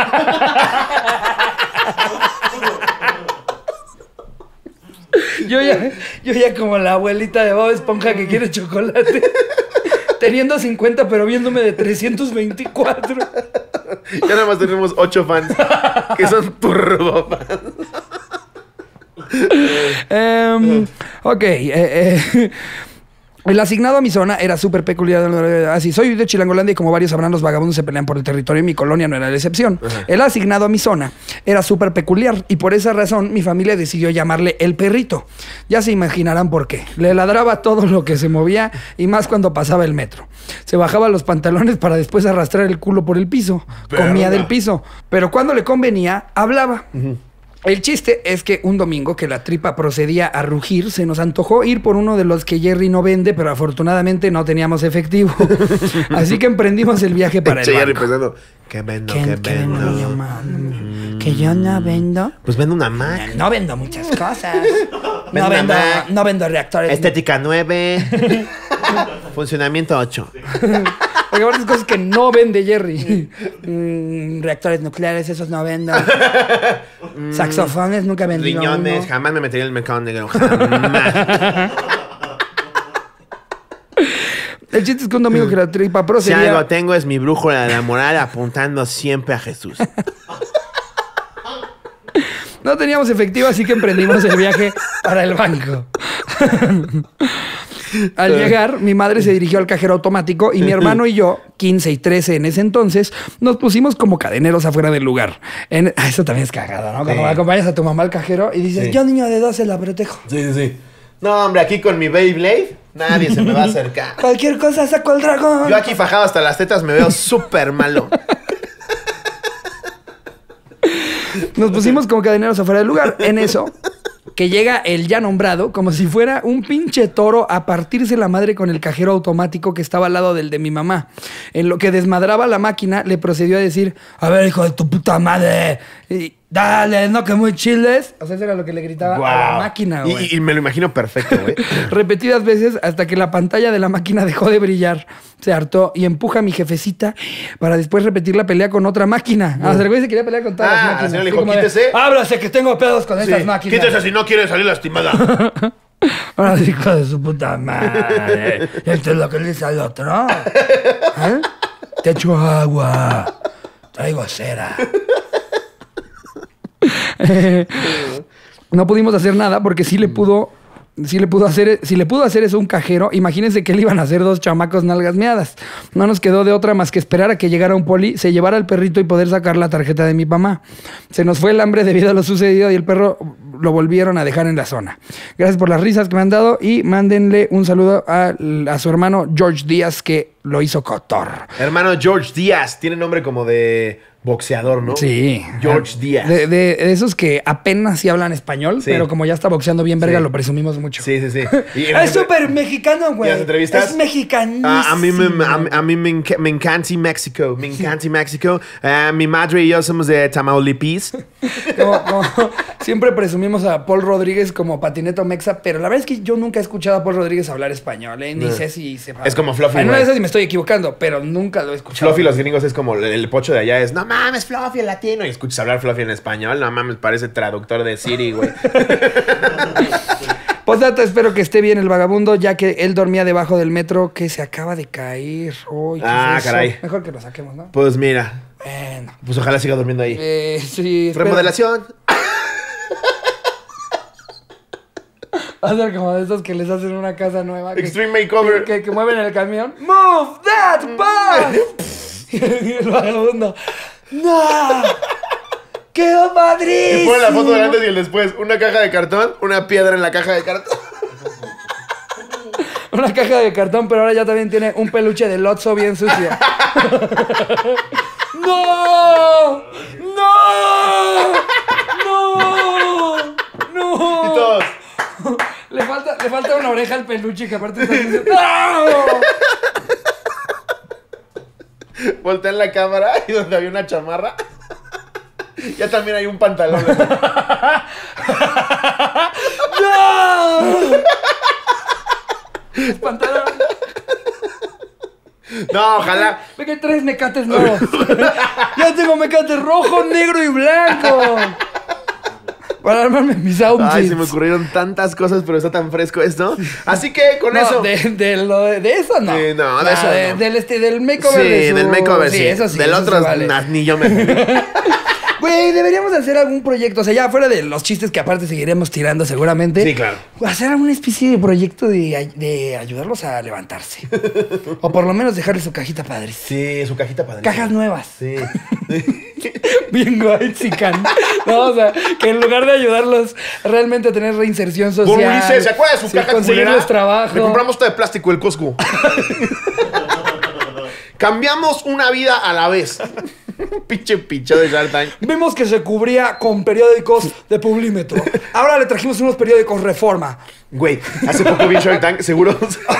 Yo ya como la abuelita de Bob Esponja que quiere chocolate. Teniendo 50, pero viéndome de 324. Ya nada más tenemos 8 fans. Que son turbo fans. Ok. El asignado a mi zona era súper peculiar. Así, soy de Chilangolandia y como varios sabrán, los vagabundos se pelean por el territorio y mi colonia no era la excepción. Ajá. El asignado a mi zona era súper peculiar y por esa razón mi familia decidió llamarle el perrito. Ya se imaginarán por qué. Le ladraba todo lo que se movía y más cuando pasaba el metro. Se bajaba los pantalones para después arrastrar el culo por el piso. Verga. Comía del piso. Pero cuando le convenía, hablaba. El chiste es que un domingo que la tripa procedía a rugir, se nos antojó ir por uno de los que Jerry no vende, pero afortunadamente no teníamos efectivo. Así que emprendimos el viaje para el Jerry banco. pensando, ¿qué vendo? ¿Qué vendo yo, vendo? man? Que yo no vendo. Pues vendo una Mac. No vendo muchas cosas. Vendo una Mac. No vendo reactores. Estética 9. Funcionamiento 8. Porque varias cosas que no vende Jerry. Reactores nucleares, esos no vendo. Saxofones, nunca vendí Riñones, uno. jamás me metería en el mercado negro. Jamás. El chiste es que un domingo que la tripa Si procedía... algo tengo es mi brújula de la moral apuntando siempre a Jesús. No teníamos efectivo, así que emprendimos el viaje para el banco. Al llegar, mi madre se dirigió al cajero automático y mi hermano y yo, 15 y 13 en ese entonces, nos pusimos como cadeneros afuera del lugar. Eso también es cagado, ¿no? Cuando Sí. acompañas a tu mamá al cajero y dices, Sí. yo niño de 12 la protejo. Sí. No, hombre, aquí con mi Beyblade, nadie se me va a acercar. Cualquier cosa saco el dragón. Yo aquí fajado hasta las tetas me veo súper malo. Nos pusimos como cadeneros afuera del lugar. En eso, que llega el ya nombrado, como si fuera un pinche toro a partirse la madre con el cajero automático que estaba al lado del de mi mamá. En lo que desmadraba la máquina, le procedió a decir, a ver, hijo de tu puta madre, y, dale, no que muy chiles. O sea, eso era lo que le gritaba a la Guau. máquina, güey. Y me lo imagino perfecto, güey. Repetidas veces hasta que la pantalla de la máquina dejó de brillar. Se hartó y empuja a mi jefecita para después repetir la pelea con otra máquina. O sea, el güey se quería pelear con todas las máquinas. el señor le Así dijo, como de, "Quítese". Ábrase que tengo pedos con estas máquinas. Quítese si no quiere salir lastimada. Ahora hijo de su puta madre. Esto es lo que le dice al otro. ¿Eh? Te echo agua. Traigo cera. No pudimos hacer nada porque sí le pudo hacer eso un cajero, imagínense que le iban a hacer 2 chamacos nalgas meadas. No nos quedó de otra más que esperar a que llegara un poli, se llevara al perrito y poder sacar la tarjeta de mi mamá. Se nos fue el hambre debido a lo sucedido y el perro lo volvieron a dejar en la zona. Gracias por las risas que me han dado y mándenle un saludo a su hermano George Díaz que lo hizo cotor. Hermano George Díaz, tiene nombre como de boxeador, ¿no? Sí. George Díaz. De esos que apenas sí hablan español, Sí. pero como ya está boxeando bien verga, Sí. lo presumimos mucho. Sí. Y Es súper mexicano, güey. ¿Y las entrevistas? Es mexicanísimo. A mí me encanta México. Me encanta México. Mi madre y yo somos de Tamaulipas. Siempre presumimos a Paul Rodríguez como patineto mexa, pero la verdad es que yo nunca he escuchado a Paul Rodríguez hablar español, ¿eh? Ni sé si sepa. Es como Fluffy, En una de güey. esas sí me estoy equivocando, pero nunca lo he escuchado. Fluffy los gringos es como el pocho de allá es, no mames, Fluffy el latino. Y escuchas hablar Fluffy en español, no mames, parece traductor de Siri, güey. Postdata, espero que esté bien el vagabundo, ya que él dormía debajo del metro que se acaba de caer. Uy, ¿qué es eso? Caray. Mejor que lo saquemos, ¿no? Pues mira, Bueno. pues ojalá siga durmiendo ahí. Sí, espero- Remodelación. Va a ser como de esos que les hacen una casa nueva. Extreme Makeover. Que mueven el camión. ¡Move that bus! Y el vagabundo. ¡No! ¡Quedó padrísimo! Y pone la foto del antes y el después. Una caja de cartón, una piedra en la caja de cartón. Una caja de cartón, pero ahora ya también tiene un peluche de Lotso bien sucio. ¡No! ¡No! ¡No! ¡No! Y todos. Le falta una oreja al peluche que aparte está diciendo ¡no! Voltea en la cámara y donde había una chamarra. Ya también hay un pantalón. ¡No! Pantalón. No, ojalá. Ve que hay 3 mecates nuevos. Ya tengo mecate rojo, negro y blanco. Para armarme mis outfits. Ay, se me ocurrieron tantas cosas, pero está tan fresco esto. Así que con No, eso. de eso no. Sí, no, de eso no. Del makeover Sí, de su... del makeover, sí. Eso sí. Del eso otro, sí vale. ni yo me. Güey, deberíamos hacer algún proyecto. O sea, ya fuera de los chistes que aparte seguiremos tirando seguramente. Sí, claro. Hacer alguna especie de proyecto de ayudarlos a levantarse. O por lo menos dejarles su cajita padre. Sí, su cajita padre. Cajas nuevas. Sí. Bien guayxican. No, o sea, que en lugar de ayudarlos realmente a tener reinserción social. Como Ulises, ¿se acuerda de su sí, caja conseguirles culera? trabajo. Le compramos esta de plástico del Costco. Cambiamos una vida a la vez. Pinche picho de Shark Tank. Vimos que se cubría con periódicos de Publímetro. Ahora le trajimos unos periódicos Reforma. Güey, hace poco vi Shark Tank, seguro.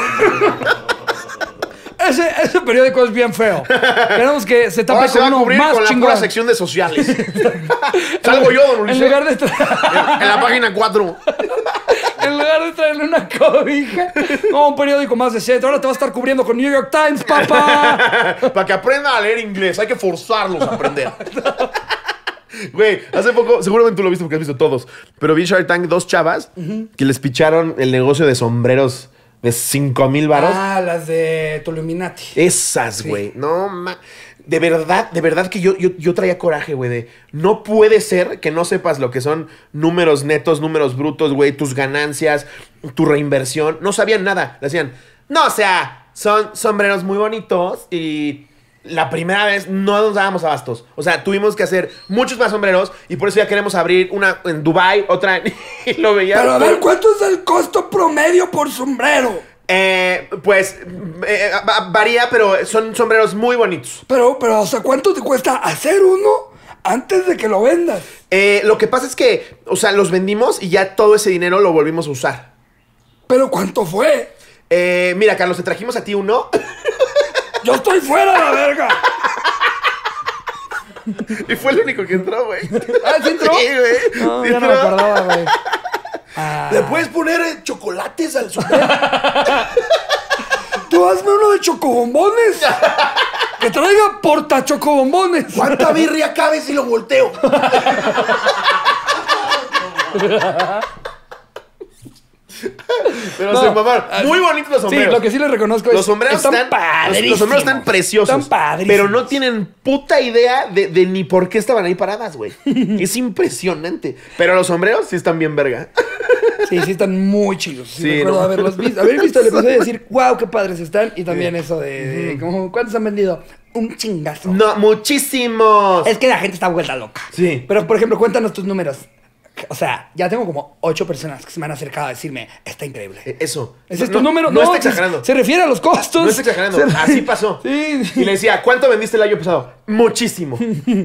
Ese periódico es bien feo. Queremos que se tape Ahora se va con a uno cubrir más con la chingón. pura sección de sociales. Salgo yo, don En Ulises. lugar de En la página 4. En lugar de traerle una cobija, no, un periódico más decente. Ahora te vas a estar cubriendo con New York Times, papá. Para que aprenda a leer inglés, hay que forzarlos a aprender. Güey, hace poco, seguramente tú lo viste porque has visto todos, pero vi Shark Tank 2 chavas que les picharon el negocio de sombreros de 5,000 varos. Ah, las de Tuluminati. Esas, Sí. güey. No, de verdad que yo traía coraje, güey, de no puede ser que no sepas lo que son números netos, números brutos, güey, tus ganancias, tu reinversión. No sabían nada. Decían, no, o sea, son sombreros muy bonitos y la primera vez no nos dábamos abastos. O sea, tuvimos que hacer muchos más sombreros y por eso ya queremos abrir una en Dubai, otra en... y lo veía. Pero a ver, ¿cuánto es el costo promedio por sombrero? Varía, pero son sombreros muy bonitos. Pero, o sea, ¿cuánto te cuesta hacer uno antes de que lo vendas? Lo que pasa es que, o sea, los vendimos y ya todo ese dinero lo volvimos a usar. ¿Pero cuánto fue? Mira, Carlos, te trajimos a ti uno. ¡Yo estoy fuera de la verga! Y fue el único que entró, güey. ¿Ah, sí entró? Sí, güey. No, Sí ya no me entró. acordaba, güey. Ah. ¿Le puedes poner chocolates al sombrero? Tú hazme uno de chocobombones. Que traiga porta chocobombones. ¿Cuánta birria cabe si lo volteo? Pero No, se mamaron. Muy bonitos los sombreros. Sí, lo que sí les reconozco Los es sombreros están padrísimos. los sombreros están preciosos. Están padrísimos. Pero no tienen puta idea de ni por qué estaban ahí paradas, güey. Es impresionante. Pero los sombreros sí están bien verga. Sí, están muy chidos. Sí, Sí, recuerdo no. haber visto el episodio y decir, wow, qué padres están. Y también eso de como, ¿cuántos han vendido? Un chingazo. No, muchísimos. Es que la gente está vuelta loca. Sí. Pero, por ejemplo, cuéntanos tus números. O sea, ya tengo como 8 personas que se me han acercado a decirme, está increíble. Eso. ¿Ese es tu número? No está exagerando. Se refiere a los costos. No está exagerando. Así pasó. Sí. Y le decía, ¿cuánto vendiste el año pasado? Muchísimo.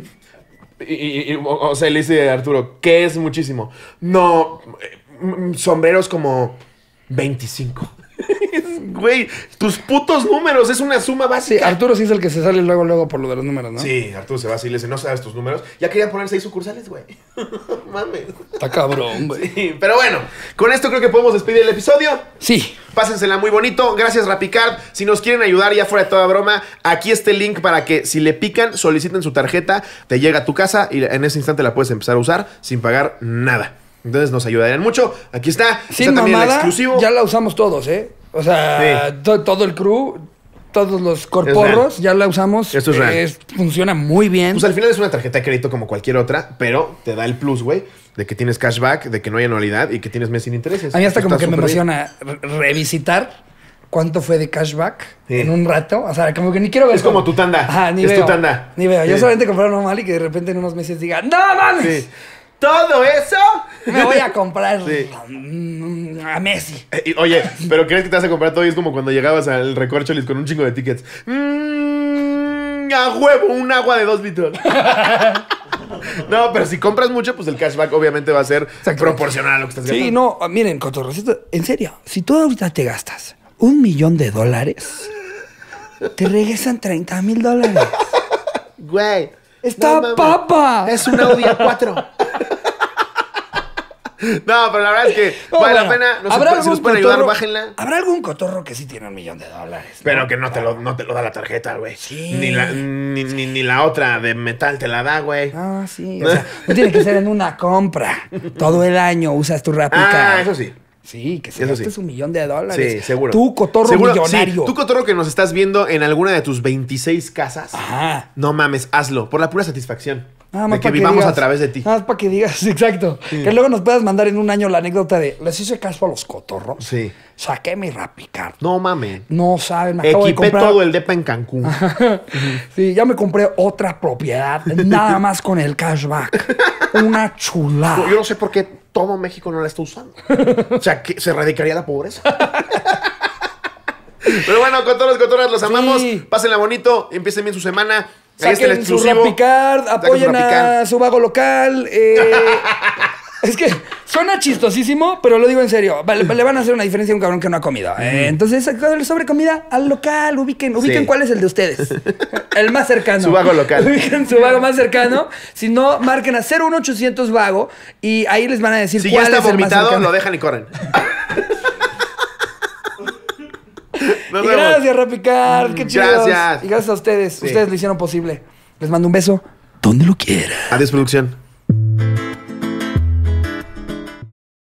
O sea, le dice a Arturo, ¿qué es muchísimo? No, sombreros como 25. Güey, tus putos números, es una suma Sí, básica. Arturo sí es el que se sale luego por lo de los números, ¿no? Sí, Arturo se va así y le dice, no sabes tus números. Ya querían poner 6 sucursales, güey. Mames. Está cabrón, güey. Sí, pero bueno, con esto creo que podemos despedir el episodio. Sí. Pásensela muy bonito. Gracias, Rapicard. Si nos quieren ayudar, ya fuera de toda broma, aquí está el link para que si le pican, soliciten su tarjeta, te llega a tu casa y en ese instante la puedes empezar a usar sin pagar nada. Entonces nos ayudarían mucho. Aquí está. Sin Está también el mamada, exclusivo. ya la usamos todos, ¿eh? O sea, Sí. todo el crew, todos los corporros, ya la usamos. Esto es real. Funciona muy bien. Pues al final es una tarjeta de crédito como cualquier otra, pero te da el plus, güey, de que tienes cashback, de que no hay anualidad y que tienes mes sin intereses. A mí hasta Está como que me súper bien. emociona revisitar cuánto fue de cashback Sí. en un rato. O sea, como que ni quiero ver. Es como tu tanda. Ajá, ni Es veo. tu tanda. Ni veo. Yo Sí. solamente comprar normal y que de repente en unos meses diga, ¡no mames! Sí. Todo eso. Me voy a comprar Sí. a Messi. Oye, pero ¿crees que te vas a comprar todo? Y es como cuando llegabas al Recorcholis con un chingo de tickets. A huevo, un agua de 2 litros. No, pero si compras mucho, pues el cashback obviamente va a ser Exacto. proporcional a lo que estás gastando. Sí, no, miren, cotorrocito, en serio, si tú ahorita te gastas $1,000,000, te regresan $30,000. Güey. ¡Está no mames. papa! Es un Audi A4. No, pero la verdad es que No, vale la bueno, pena. No ¿habrá si nos algún pueden ayudar, cotorro- bájenla. Habrá algún cotorro que sí tiene $1,000,000. Pero que no te lo da la tarjeta, güey. Sí. Ni la otra de metal te la da, güey. Ah, sí. O sea, no tiene que ser en una compra. Todo el año usas tu Rapicard. Ah, eso sí. Sí, que se Eso gastes sí. $1,000,000. Sí, seguro. Tú, cotorro Seguro, millonario. sí. Tú, cotorro, que nos estás viendo en alguna de tus 26 casas. Ajá. No mames, hazlo. Por la pura satisfacción. Nada más De que pa' vivamos digas- a través de ti. Nada más para que digas, exacto. Que luego nos puedas mandar en un año la anécdota de, les hice caso a los cotorros. Sí. Saqué mi Rapicard. No mames. No saben, me acabo de Equipé comprar. todo el depa en Cancún. Sí, ya me compré otra propiedad, nada más con el cashback. Una chulada. Yo no sé por qué todo México no la está usando. O sea, que se erradicaría la pobreza. Pero bueno, cotorras, los amamos. Sí. Pásenla bonito, empiecen bien su semana. Ahí está el Saquen su exclusivo. Rapicard, Saquen su apoyen a Rapicard. su vago local. Es que suena chistosísimo, pero lo digo en serio. Le van a hacer una diferencia a un cabrón que no ha comido. Entonces, sobre comida al local, ubiquen Sí. cuál es el de ustedes. El más cercano. Su vago local. Ubiquen su vago más cercano. Si no, marquen a 01800 vago y ahí les van a decir Si ya cuál está es el más vomitado, cercano. lo dejan y corren. Nos Y vemos. gracias, Rapicard. Qué chido. Gracias. Y gracias a ustedes. Sí. Ustedes lo hicieron posible. Les mando un beso donde lo quiera. Adiós, producción.